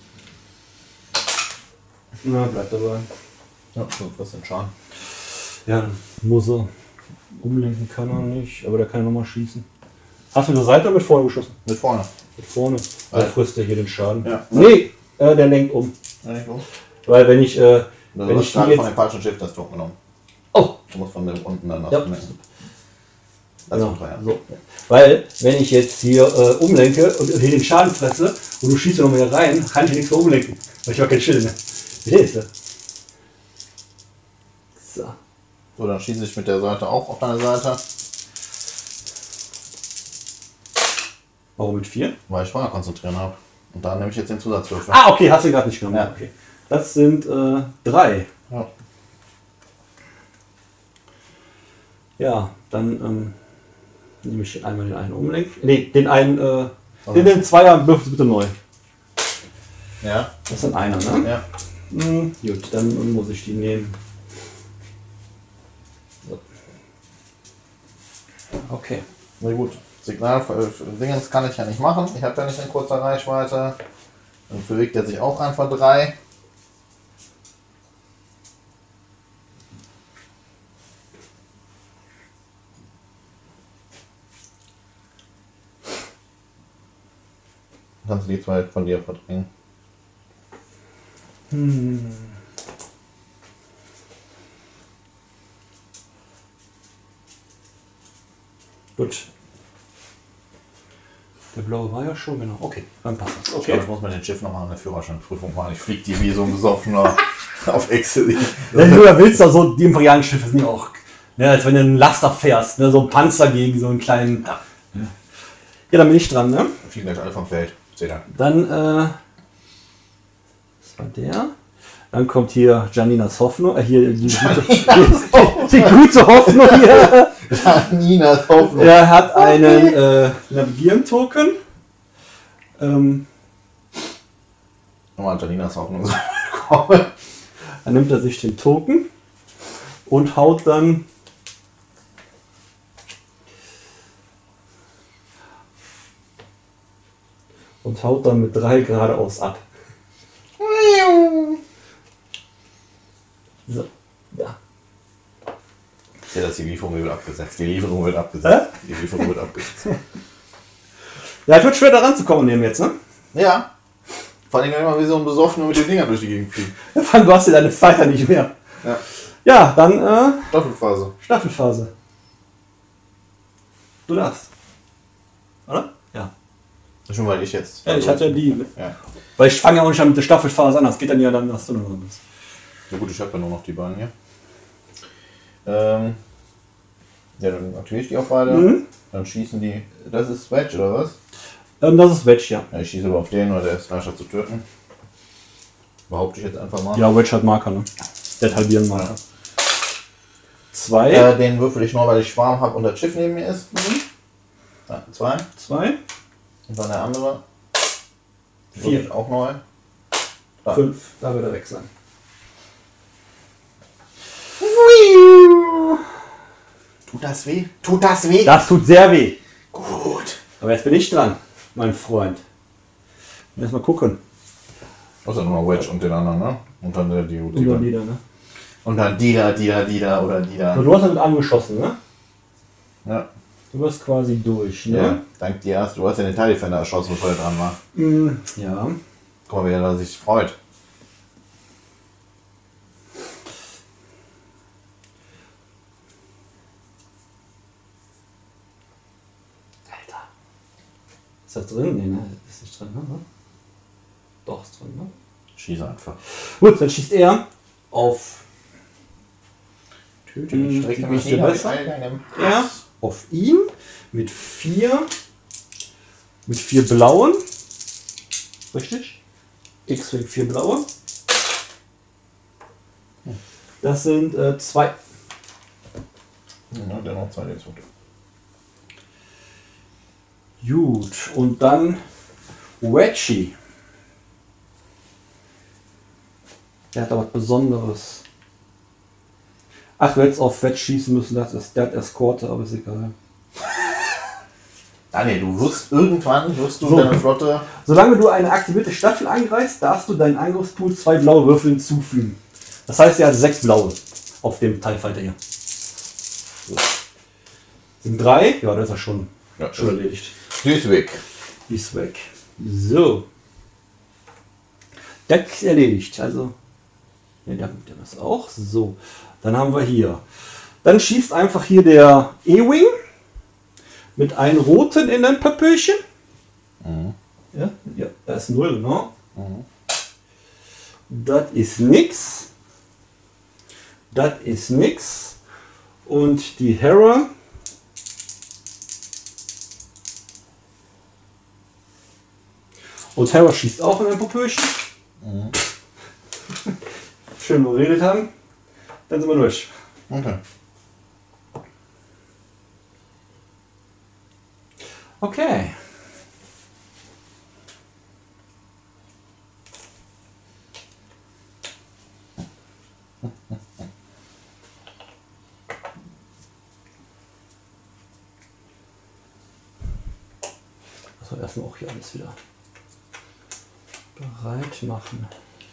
Na, bleib dabei. Ja, so, was denn Schaden? Ja, dann muss er. Umlenken kann er nicht, aber der kann ja nochmal schießen. Hast du mit der Seite oder mit vorne geschossen? Mit vorne. Mit vorne. Da frisst er hier den Schaden. Ja. Nee, der lenkt um. Ja, nicht los. Weil wenn ich. Du wenn hast ich gerade die von jetzt. dem falschen Schiff das Tor genommen. Oh! Du musst von dem unten dann das Ja. bemerken. Genau, so. Weil, wenn ich jetzt hier umlenke und hier den Schaden fresse und du schießt nochmal hier rein, kann ich hier nichts mehr umlenken. Weil ich habe kein Schild mehr. Verstehst du? So. So, dann schieße ich mit der Seite auch auf deine Seite. Warum mit 4? Weil ich Feuer konzentrieren habe. Und da nehme ich jetzt den Zusatzwürfel. Ah, okay, hast du gerade nicht genommen. Ja. Okay. Das sind 3. Ja. Ja, dann nehme ich einmal den einen Umlenk. Ne, den einen, den Zweier würfelst du bitte neu. Ja. Das sind einer, ne? Ja. Gut, dann muss ich die nehmen. So. Okay. Na gut. Signal für Dingens kann ich ja nicht machen. Ich habe ja nicht in kurzer Reichweite. Dann bewegt er sich auch einfach 3. Kannst du die 2 von dir verdrängen. Gut. Der blaue war ja schon, genau. Okay, dann passt das. Ich glaube, ich muss mit dem Schiff nochmal eine Führerscheinprüfung machen. Ich fliege die wie so ein besoffener auf Excel. Wenn du da willst, also die imperialen Schiffe sind ja auch, ne, als wenn du einen Laster fährst, ne, so ein Panzer gegen so einen kleinen. Ja, dann bin ich dran, ne? Wir fliegen gleich alle vom Feld. Seht ihr. Dann, das war der. Dann kommt hier Janinas Hoffnung. Hier, die gute Hoffnung hier. Janinas Hoffnung. Er hat einen Navigieren-Token. Nochmal Janinas Hoffnung. Dann nimmt er sich den Token und haut dann mit 3 geradeaus ab. So, ja. Ich sehe, dass die Lieferung wird abgesetzt. Die Lieferung wird abgesetzt. Die Lieferung wird abgesetzt. Ja, es wird schwer da ranzukommen nehmen jetzt, ne? Ja. Vor allem immer wie so ein Besoffener mit den Dingern durch die Gegend fliegen. Vor allem, du hast ja deine Fighter nicht mehr. Ja. Ja, dann Staffelphase. Staffelphase. Du darfst. Oder? Ja. Schon weil ich jetzt. Ja, ich hatte ja die. Ne? Ja. Weil ich fange ja auch nicht an mit der Staffelphase an. Das geht dann ja dann, was du noch bist. Ja gut, ich habe ja nur noch die beiden hier. Ja, dann aktiviere ich die auch beide. Dann schießen die. Das ist Wedge oder was? Das ist Wedge, ja. Ja, ich schieße aber auf den, weil der ist leichter zu töten. Behaupte ich jetzt einfach mal. Ja, Wedge hat Marker, ne? Der hat halbieren Marker. 2. Den würfel ich nur, weil ich Schwarm habe und das Schiff neben mir ist. 2. 2. Und dann der andere. 4. Auch neu. 5. Da wird er weg sein. Tut das weh? Tut das weh? Das tut sehr weh. Gut. Aber jetzt bin ich dran, mein Freund. Erstmal gucken. Also nochmal Wedge und den anderen, ne? Und dann der die. Und dann wieder, ne? Und dann die da oder die da. So, du hast damit angeschossen, ne? Ja. Du warst quasi durch, Ja. ne? Dank dir erst. Du hast ja den Tile Defender erschossen, bevor er dran war. Ja. Guck mal, wie er sich freut. Alter. Ist das drin? Nee, ne? Ist nicht drin, ne? Doch, ist drin, ne? Schieß einfach. Gut, dann schießt er auf Töte mich, strecke die mich beste nieder. besser. Er auf ihn mit 4 blauen. Richtig? X-Wing 4 blaue. Das sind 2. Ja, der noch 2 Lebenspunkte. Gut, und dann Wedgie. Der hat aber was Besonderes. Ach, du hättest auf Wedge schießen müssen, der hat Eskorte, aber ist egal. Daniel, du wirst irgendwann So. deine Flotte. Solange du eine aktivierte Staffel angreifst, darfst du deinen Angriffspool 2 blaue Würfel hinzufügen. Das heißt, er hat 6 blaue auf dem TIE Fighter hier. Sind 3? Ja, das ist ja schon erledigt. Die ist weg. Die ist weg. So. Das ist erledigt. Also, ne, der ist auch. So. Dann haben wir hier. Dann schießt einfach hier der E-Wing mit einem roten in ein Papierchen. Ja, da ist 0, genau. Das ist nix. Das ist nix. Und die Hera. Und Hera schießt auch in ein Popöchen. Schön geredet haben. Dann sind wir durch. Okay. Okay. Also erstmal auch hier alles wieder bereit machen.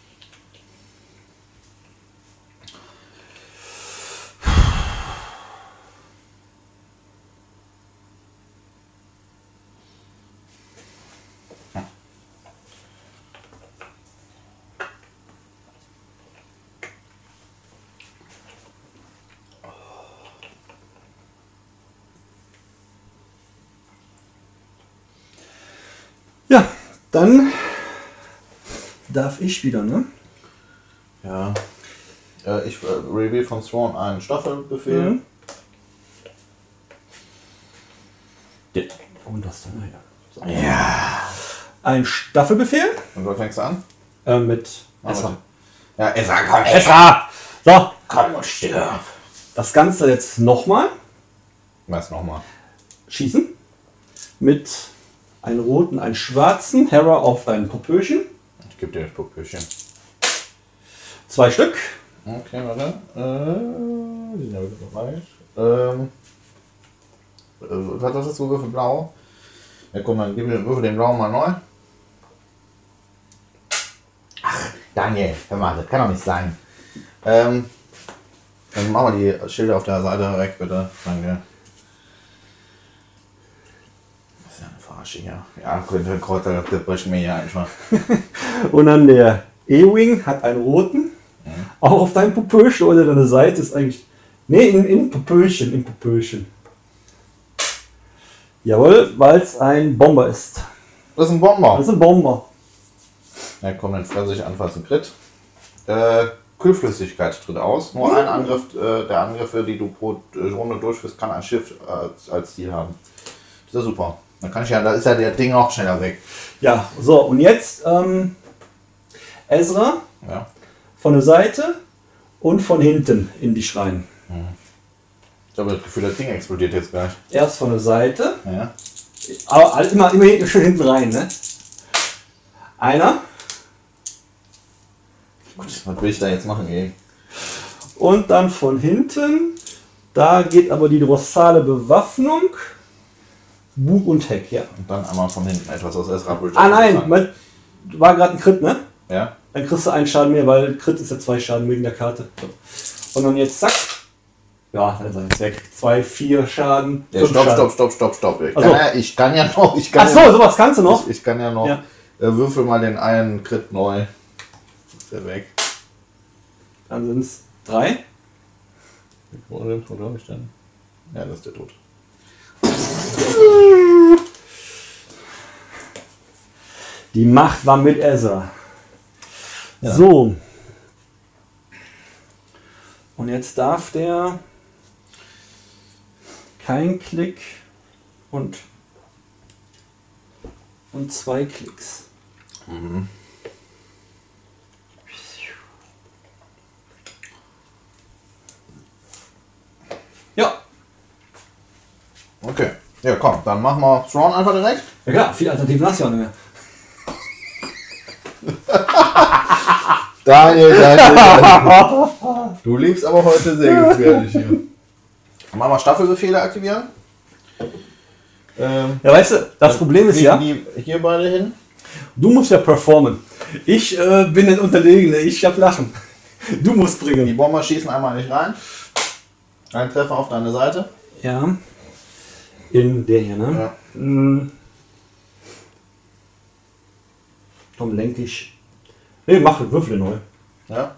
Ja, dann darf ich wieder, ne? Ja. Ich reveal von Thrawn einen Staffelbefehl. Und das dann, ja. So. Ja. Ein Staffelbefehl Und wo fängst du an? mit Ezra. Ja, Ezra, komm. Ezra! So, Komm und stirb. das Ganze jetzt nochmal Was nochmal? schießen. Mit einem roten, einem schwarzen. Hera auf dein Popöchen. Ich gebe dir das Popöchen. 2 Stück. Okay, warte. Die sind ja wieder bereit. Was hast du Würfel blau? Ja, komm, dann gib mir Würfel den blauen mal neu. Ach, Daniel, hör mal, das kann doch nicht sein. Dann machen wir die Schilder auf der Seite weg, bitte. Danke. Das ist ja eine Verarsche hier. Ja, könnte Kreuzer, das brechen wir hier einfach. Und dann der E-Wing hat einen roten. Auch auf deinem Popöchen oder deine Seite ist eigentlich. Ne, in Popöchen, in Popöchen. Jawohl, weil es ein Bomber ist. Das ist ein Bomber. Das ist ein Bomber. Ja, komm, dann fresse ich anfassen Crit. Kühlflüssigkeit tritt aus. Nur ein Angriff der Angriffe, die du pro Runde durchführst, kann ein Schiff als Ziel haben. Das ist ja super. Dann kann ich ja, da ist ja der Ding auch schneller weg. Ja, so, und jetzt Ezra Ja. von der Seite und von hinten in dich rein. Ich habe das Gefühl, das Ding explodiert jetzt gleich. Erst von der Seite Ja. Aber immer schön hinten rein, ne? Einer. Gut, was will ich da jetzt machen, ey? Und dann von hinten. Da geht aber die dorsale Bewaffnung. Bug und Heck, ja. Und dann einmal von hinten etwas aus Ezra Bridger. Ah nein, war gerade ein Crit, ne? Ja. Dann kriegst du einen Schaden mehr, weil Crit ist ja 2 Schaden wegen der Karte. So. Und dann jetzt zack. Ja, dann ist er jetzt weg. 2, 4 Schaden. Ja, stopp. Ich kann ja noch. Achso, sowas kannst du noch? Ich kann ja noch. Ja. Würfel mal den einen Crit neu. Ist der weg. Dann sind es 3. Wo habe ich denn? Ja, das ist der Tod. Die Macht war mit Ezra. Ja. So. Und jetzt darf der kein Klick und 2 Klicks. Mhm. Ja. Okay. Ja, komm, dann machen wir Thrawn einfach direkt. Ja klar, viele Alternativen hast du ja nicht mehr. Daniel. Du liegst aber heute sehr gefährlich hier. Machen wir Staffelbefehle aktivieren. Ja, weißt du, das Problem ist ja, Die hier beide hin. du musst ja performen. Ich bin ein Unterlegene, ich hab Lachen. Du musst Die bringen. Bomber schießen einmal nicht rein. Ein Treffer auf deine Seite. Ja. In der hier, ne? Ja. Komm, lenk ich. Ne, mach Würfel neu. Ja.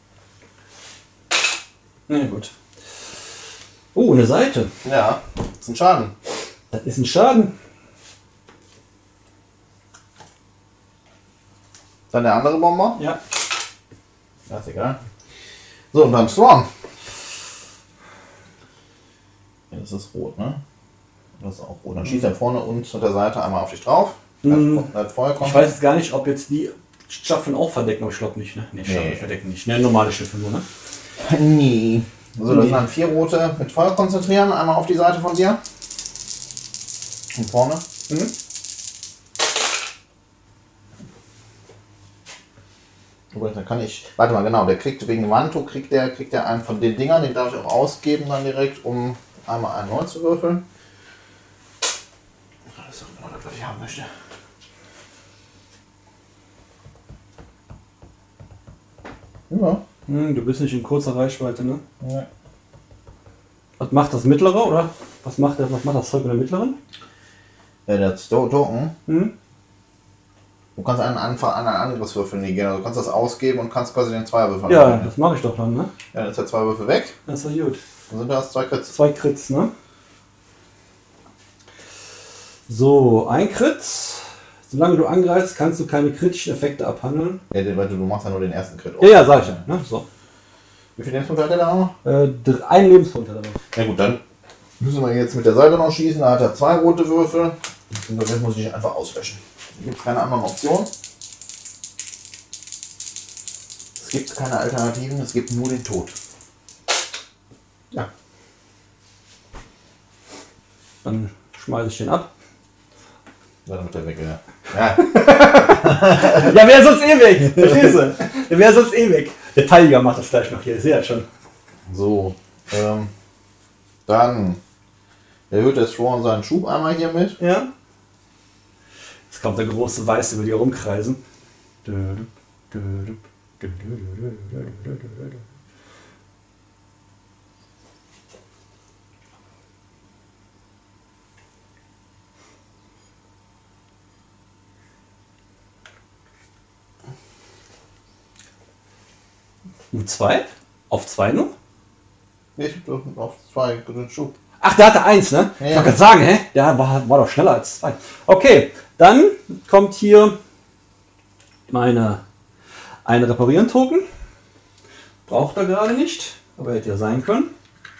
Na gut. Oh, eine Seite. Ja. Das ist ein Schaden. Das ist ein Schaden. Dann der andere Bomber. Ja. Ja, ist egal. So, und dann Thrawn. Ja, das ist rot, ne? Das ist auch rot. Dann schießt er vorne und zu der Seite einmal auf dich drauf. Hat Feuerkonto. Ich weiß jetzt gar nicht, ob jetzt die Staffeln auch verdecken, aber ich glaube nicht, ne? Ne, Staffeln Nee. verdecken nicht. Ne, normale Schiffe nur, ne? Nee. So, das Nee. sind dann 4 rote mit Feuer konzentrieren. Einmal auf die Seite von dir. Und vorne. Mhm. Übrigens, dann kann ich. Warte mal, genau, der kriegt wegen Wanto kriegt der einen von den Dingern, den darf ich auch ausgeben dann direkt, um einmal einen neu zu würfeln. Das ist doch genau das, was ich haben möchte. Ja. Du bist nicht in kurzer Reichweite, ne? Ja. Was macht das mittlere, oder? Was macht das Zeug mit der mittleren? Ja, der hat Token. Hm? Du kannst einen Angriffswürfel negieren. Also du kannst das ausgeben und kannst quasi den Zweierwürfel Ja, nehmen. das mache ich doch dann, ne? Ja, dann ist der 2 Würfel weg. Das ist doch gut. Dann sind das 2 Crits. 2 Crits, ne? So, ein Crit. Solange du angreifst, kannst du keine kritischen Effekte abhandeln. Ja, du machst ja nur den ersten Crit. Ja, sag ich ja. Ne? So. Wie viel Lebenspunkte hat der da noch? Ein Lebenspunkt hat er noch. Ja gut, dann müssen wir jetzt mit der Seite noch schießen. Da hat er 2 rote Würfel. Und das muss ich einfach auslöschen. Es gibt keine anderen Optionen. Es gibt keine Alternativen, es gibt nur den Tod. Ja. Dann schmeiße ich den ab. Ja, damit der weg ist. Ja. Ja, wäre sonst eh weg. Verstehst du? Der wäre sonst eh weg. Der Tiger macht das gleich noch hier. Ich sehe ja schon. So. Dann erhöht der Thrawn seinen Schub einmal hier mit. Ja. Jetzt kommt der große Weiße, über die rumkreisen. Um 2? Auf 2 nur? Ich auf 2 den Schub. Ach, der hatte 1, ne? Ja. Ich wollte gerade sagen, hä? Der war doch schneller als 2. Okay, dann kommt hier eine Reparieren-Token. Braucht er gerade nicht, aber hätte ja sein können.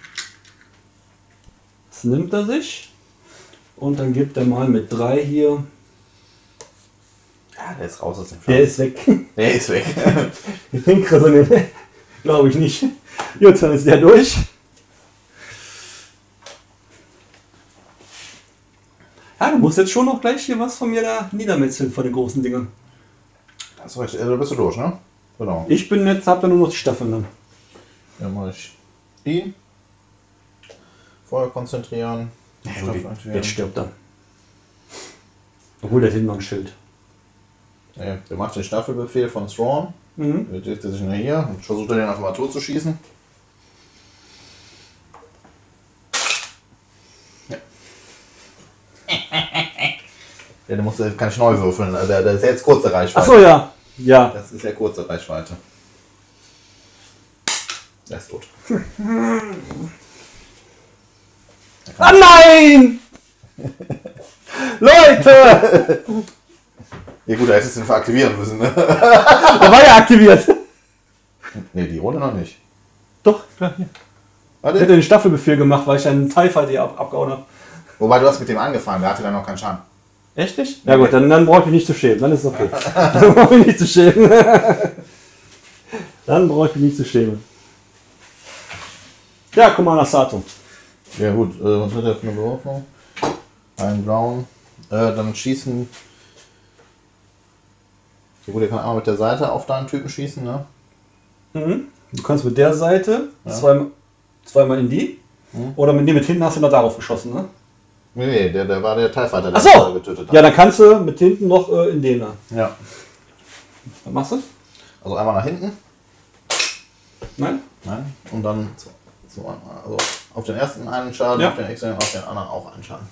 Das nimmt er sich. Und dann gibt er mal mit 3 hier. Ja, der ist raus aus dem Der ist weg. Der ist weg. Den kriegt er so nicht. Glaube ich nicht. Gut, dann ist der durch. musst jetzt schon noch gleich hier was von mir da niedermetzeln von den großen Dingern. Das ist richtig. Da bist du durch, ne? Genau. Ich bin jetzt, hab da nur noch die Staffeln dann. Ja, mache ich ihn. Vorher konzentrieren. Ja, Staffel aktivieren. jetzt stirbt er. Obwohl, der hat hinten noch ein Schild. Ja, der macht den Staffelbefehl von Thrawn. Jetzt legt er sich nach hier und versucht den einfach mal tot zu schießen. Ja. Ja, der kann ich neu würfeln. Also der ist jetzt kurze Reichweite. Achso, ja. Ja. Das ist ja kurze Reichweite. Der ist tot. Ah nein! Leute! Ja gut, da hättest du ihn veraktivieren müssen, ne? Der war ja aktiviert. Ne, die Runde noch nicht. Doch, klar. Hier. Ich Warte. hätte den Staffelbefehl gemacht, weil ich einen TIE Fighter hier abgehauen habe. Wobei du hast mit dem angefangen, der hatte dann noch keinen Schaden. Echt nicht? Ja gut, dann brauche ich mich nicht zu schämen. Dann ist es okay. Dann brauche ich mich nicht zu schämen. Dann brauche ich mich nicht zu schämen. Ja, Commander Sato. Ja gut, was hat er für eine Bewaffnung? Ein Brown. Dann schießen. So gut, er kann einmal mit der Seite auf deinen Typen schießen, ne? Du kannst mit der Seite zweimal in die. Oder mit dem mit hinten hast du noch darauf geschossen, ne? Nee, der war der TIE Fighter, der Achso! ihn getötet hat. Ja, dann kannst du mit hinten noch in den da. Ja. Was machst du? Also einmal nach hinten. Nein? Nein. Und dann also auf den ersten einen Schaden, Ja. auf den nächsten, auf den anderen auch einen Schaden.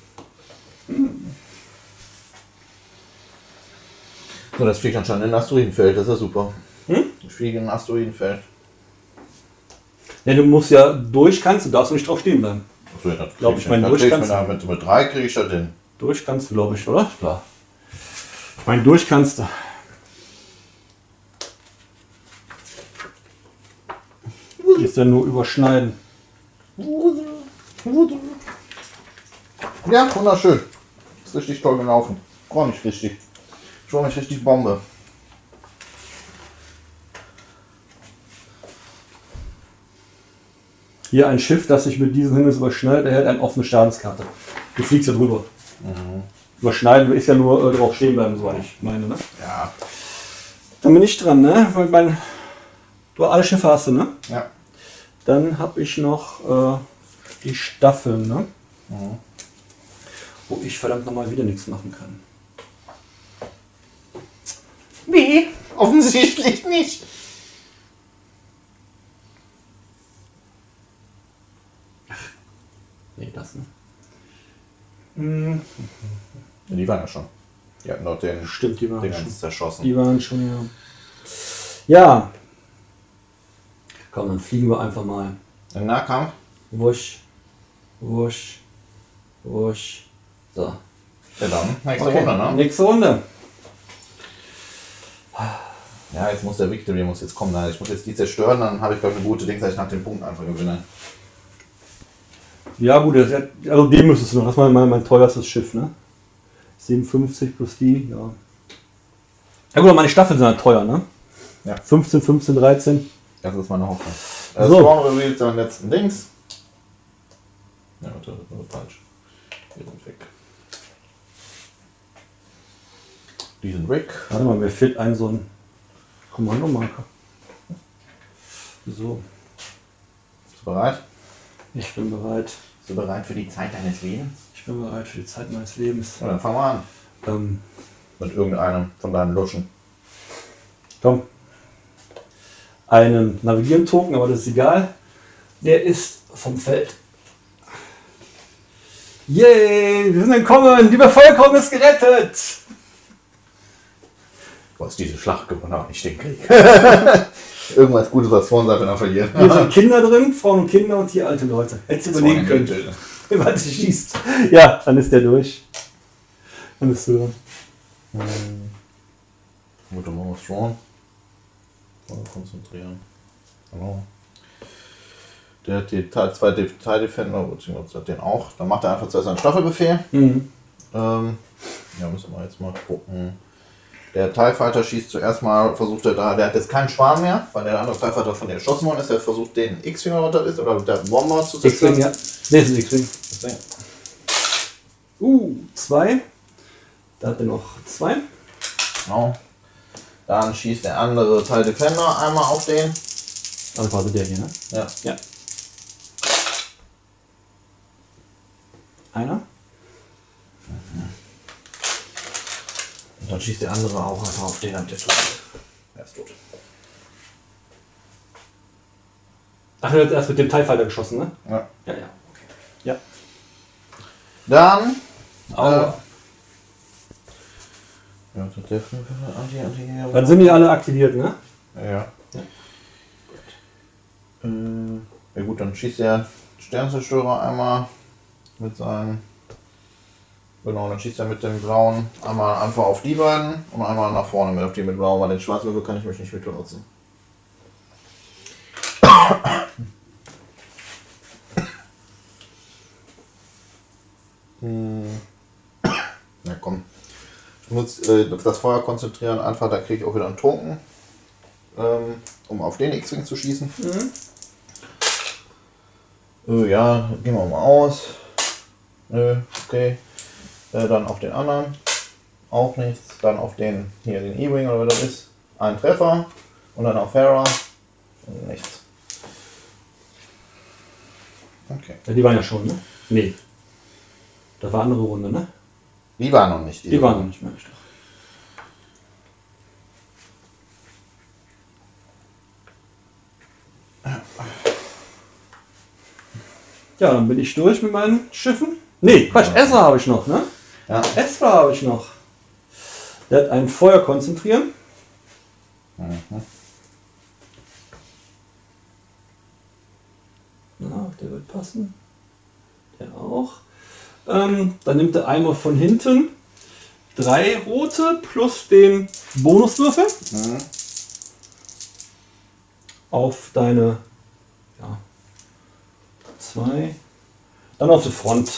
So, das fliegt anscheinend in ein Asteroidenfeld, das ist ja super. Ich fliege in ein Asteroidenfeld. Ja, du musst ja durch kannst, du darfst nicht drauf stehen bleiben. Achso, ja, das Glaub ich, mein durch kannst du. mit 3 kriege ich das hin. Durch kannst du, glaube ich, oder? Klar. Ich meine, durch kannst du. Ist ja nur überschneiden. Ja, wunderschön. Ist richtig toll gelaufen. Freue mich richtig. Ich freue mich richtig Bombe. Hier ein Schiff, das sich mit diesem Hinweis überschneidet, erhält eine offene Schadeskarte. Du fliegst ja drüber. Überschneiden ist ja nur drauf stehen bleiben, soweit ich meine, ne? Ja. Dann bin ich dran, ne? Weil du alle Schiffe hast, ne? Ja. Dann habe ich noch die Staffeln, ne? Wo ich verdammt nochmal wieder nichts machen kann. Wie? Offensichtlich nicht. Nee, das ne? Ja, die waren ja schon. Die hatten dort den Stimmt, die waren den schon. ganz zerschossen. Die waren schon, ja. Ja. Komm, dann fliegen wir einfach mal. Im Nahkampf? Wusch, wusch, wusch. So. Ja dann, nächste Runde, ne? Nächste Runde. Ja, jetzt muss der Victory jetzt kommen. Ich muss jetzt die zerstören, dann habe ich glaube ich eine gute Ding, dass ich nach dem Punkt einfach gewinne. Ja gut, also den müsstest du noch. Das ist mein teuerstes Schiff, ne? 57 plus die, ja. Ja gut, meine Staffeln sind halt teuer, ne? Ja. 15, 15, 13. Das ist meine Hoffnung. So. Spawn revealed seinen letzten Dings. Ja, warte, das ist falsch. Die sind weg. Die sind weg. Warte mal, mir fehlt so ein Kommandomarker. So, Bist du bereit? ich bin bereit. Bist du bereit für die Zeit deines Lebens? Ich bin bereit für die Zeit meines Lebens. Ja, dann fangen wir an. Mit irgendeinem von deinen Luschen. Komm. Einen Navigieren-Token, aber das ist egal. Der ist vom Feld. Yay, wir sind entkommen. Die Bevölkerung ist gerettet. Du hast diese Schlacht gewonnen, aber nicht den Krieg. Irgendwas Gutes, was vor uns hat, wenn er verliert. Hier sind Kinder drin, Frauen und Kinder und hier alte Leute. Hättest du überlegen können, was sie schießt. Ja, dann ist der durch. Dann bist du dran. Gut, dann machen wir Thrawn. Konzentrieren. Genau. Der hat die zwei Teil Defender, beziehungsweise den auch. Dann macht er einfach zuerst einen Staffelbefehl. Ja, müssen wir jetzt mal gucken. Der TIE Fighter schießt zuerst mal, versucht er da, der hat jetzt keinen Schwarm mehr, weil der andere TIE Fighter von dem erschossen worden ist. Der versucht den X-Wing runter ist oder der Bomber zu zerstören. X-Wing, ja. Nee, das ist X-Wing. 2. Da hat er noch 2. Genau. Dann schießt der andere Teil Defender einmal auf den. Also quasi der hier, ne? Ja. Ja. Einer. Und dann schießt der andere auch einfach auf den und der ist tot. Er ist tot. Ach, du hast erst mit dem TIE Fighter geschossen, ne? Ja. Ja, ja. Okay. Ja. Dann. Aua. Ja, der Anti-Jäger. Dann sind die alle aktiviert, ne? Ja. Ja gut, dann schießt der Sternzerstörer einmal mit seinem. Genau, dann schießt er mit dem blauen einmal einfach auf die beiden und einmal nach vorne mit auf die mit blau, weil den Schwarzwürfel kann ich mich nicht mit benutzen. Na komm. Ich muss das Feuer konzentrieren, einfach, da kriege ich auch wieder einen Token, um auf den X-Wing zu schießen. Ja, gehen wir mal aus. Okay. Dann auf den anderen. Auch nichts. Dann auf den hier, den E-Wing oder was das ist. Ein Treffer. Und dann auf Farah. Nichts. Okay. Ja, die waren ja schon, ne? Nee. Das war eine andere Runde, ne? Die waren noch nicht. Die waren noch nicht mehr. Ja, dann bin ich durch mit meinen Schiffen. Nee, Quatsch, Ezra habe ich noch, ne? Ja. Ezra habe ich noch. Der hat ein Feuer konzentrieren. Ja, der wird passen. Der auch. Dann nimmt er einmal von hinten 3 rote plus den Bonuswürfel auf deine 2. Dann auf die Front.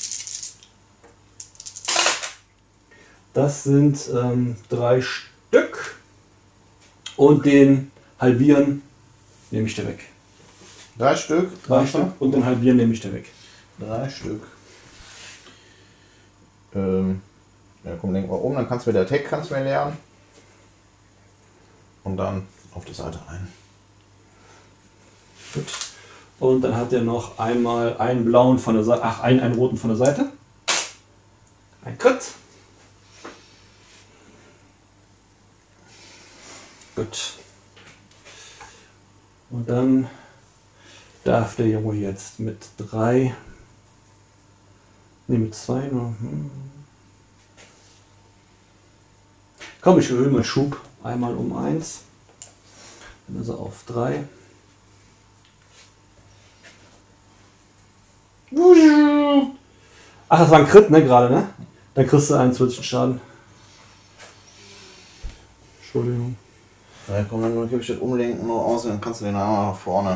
Das sind 3 Stück. Und den Halbieren nehme ich dir weg. 3 Stück. 3 Stück und den Halbieren nehme ich dir weg. 3 Stück. Ja, komm, lenk mal um, dann kannst du mit der Tech mehr lernen. Und dann auf die Seite ein. Gut. Und dann hat er noch einmal einen blauen von der Seite, einen roten von der Seite. Ein Crit. Gut. Und dann darf der Junge jetzt mit 3, mit 2 noch. Komm, ich erhöhe meinen Schub einmal um 1. Dann ist er auf 3. Ach, das war ein Crit, ne, gerade, ne? Dann kriegst du einen zusätzlichen Schaden. Entschuldigung. Ja, komm, dann gebe ich das Umlenken nur aus, dann kannst du den einmal nach vorne.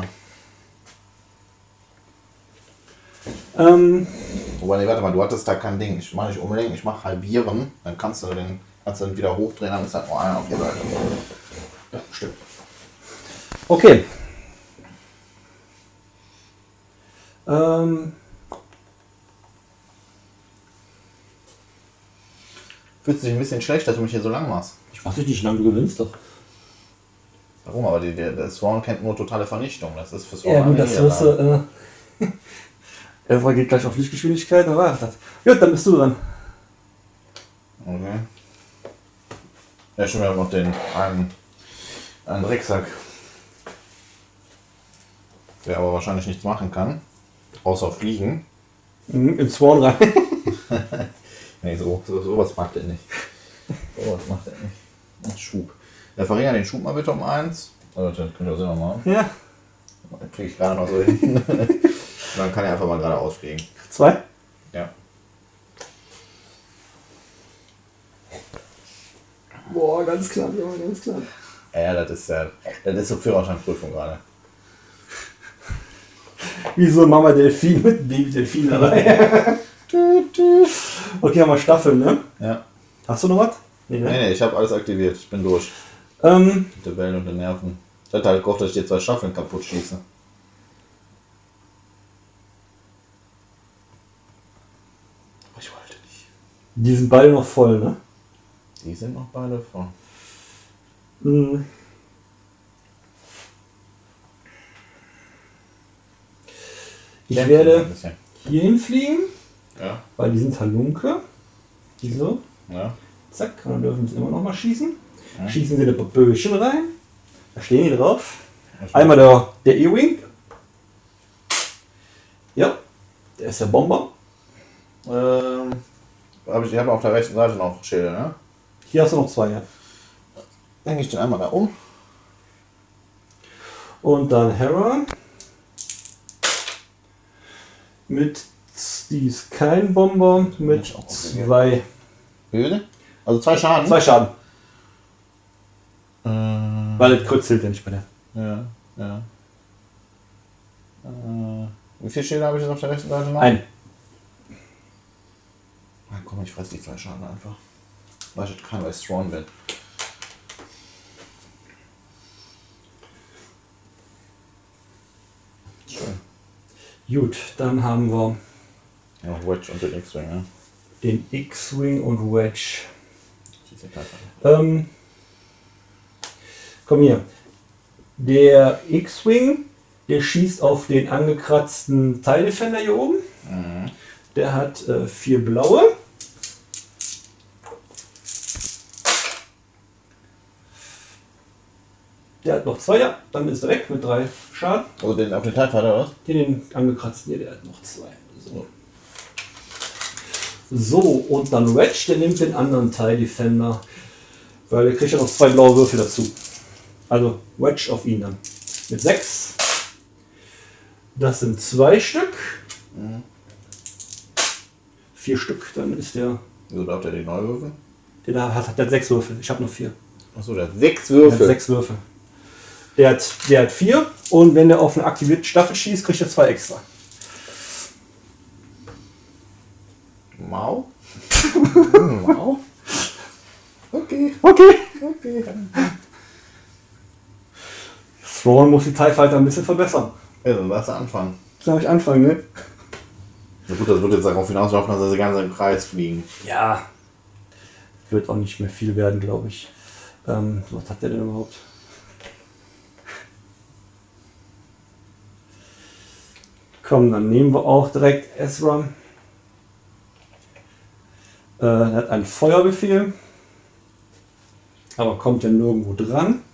Wobei, nee, warte mal, du hattest da kein Ding. Ich mache nicht umlenken, ich mache halbieren. Dann kannst du den wieder hochdrehen, dann ist halt nur einer auf der Seite. Ja, stimmt. Okay. Fühlst du dich ein bisschen schlecht, dass du mich hier so lang machst? Ich mach dich nicht lang, du gewinnst doch. Warum? Aber der Swan kennt nur totale Vernichtung. Das ist für Swan. Ja, gut, das wirst du. Er geht gleich auf Lichtgeschwindigkeit, dann war das. Gut, dann bist du dran. Okay. Ja, schon wieder noch einen Drecksack. Der aber wahrscheinlich nichts machen kann. Außer fliegen. In Swan rein. Nee, sowas macht er nicht. Sowas macht er nicht. Ein Schub. Ja, verringert den Schub mal bitte um 1. Also, das können wir das immer machen. Ja. Den kriege ich gerade noch so hin. Dann kann er einfach mal gerade ausfliegen. 2. Ja. Boah, ganz knapp, Junge, ganz knapp. Ja, das ist so Führerscheinprüfung gerade. Wie so Mama Delfin mit Baby Delfin dabei. Okay, haben wir Staffeln, ne? Ja. Hast du noch was? Nee, ne? Nee, ich habe alles aktiviert. Ich bin durch. Mit der Wellen und den Nerven. Ich hätte halt gehofft, dass ich dir 2 Staffeln kaputt schieße. Aber ich wollte nicht. Die sind beide noch voll, ne? Die sind noch beide voll. Mhm. Ich werde hier hinfliegen, Ja. weil die sind Halunke. Die so. Ja. Zack, und dann dürfen sie immer noch mal schießen. Ja. Schießen sie ein paar Bögen rein. Da stehen die drauf. Einmal der E-Wing. Ja, der ist der Bomber. Ich habe auf der rechten Seite noch Schilder, ne? Hier hast du noch zwei, ja. Hänge ich den einmal da um. Und dann Hera. Die ist kein Bomber. Mit zwei. Höhle? Also 2 Schaden? 2 Schaden. Weil das kritzelt ja nicht bei der. Ja, ja. Wie viele Schilder habe ich jetzt auf der rechten Seite noch? Ein. Na komm, ich fress die 2 Schaden einfach. Weil ich kein weiß Thrawn bin. Schön. Gut, dann haben wir Ja, Wedge und den X-Wing, ne? den X-Wing und Wedge. Komm hier. Der X-Wing, der schießt auf den angekratzten TIE Defender hier oben. Mhm. Der hat 4 blaue. Der hat noch 2, ja. Dann ist er weg mit 3 Schaden. Also den auf den TIE Fighter, oder was? Den angekratzten hier, der hat noch 2. So, und dann Wedge, der nimmt den anderen TIE Defender. Weil der kriegt ja noch 2 blaue Würfel dazu. Also Wedge auf ihn dann. Mit 6. Das sind 2 Stück. 4 Stück, dann ist der. Wieso darf der die neu würfeln? Der hat 6 Würfel. Ich habe nur 4. Achso, der hat 6 Würfel. Der hat 6 Würfel. Der hat 4 und wenn der auf eine aktivierte Staffel schießt, kriegt er 2 extra. Mau? Mau? Okay. Okay. Okay. Thrawn muss die TIE Fighter ein bisschen verbessern. Ja, dann lass anfangen. Darf ich anfangen, ne? Na gut, das wird jetzt darauf hinauslaufen, dass sie ganz im Kreis fliegen. Ja. Wird auch nicht mehr viel werden, glaube ich. Was hat der denn überhaupt? Komm, dann nehmen wir auch direkt Ezra. Er hat einen Feuerbefehl, aber kommt ja nirgendwo dran.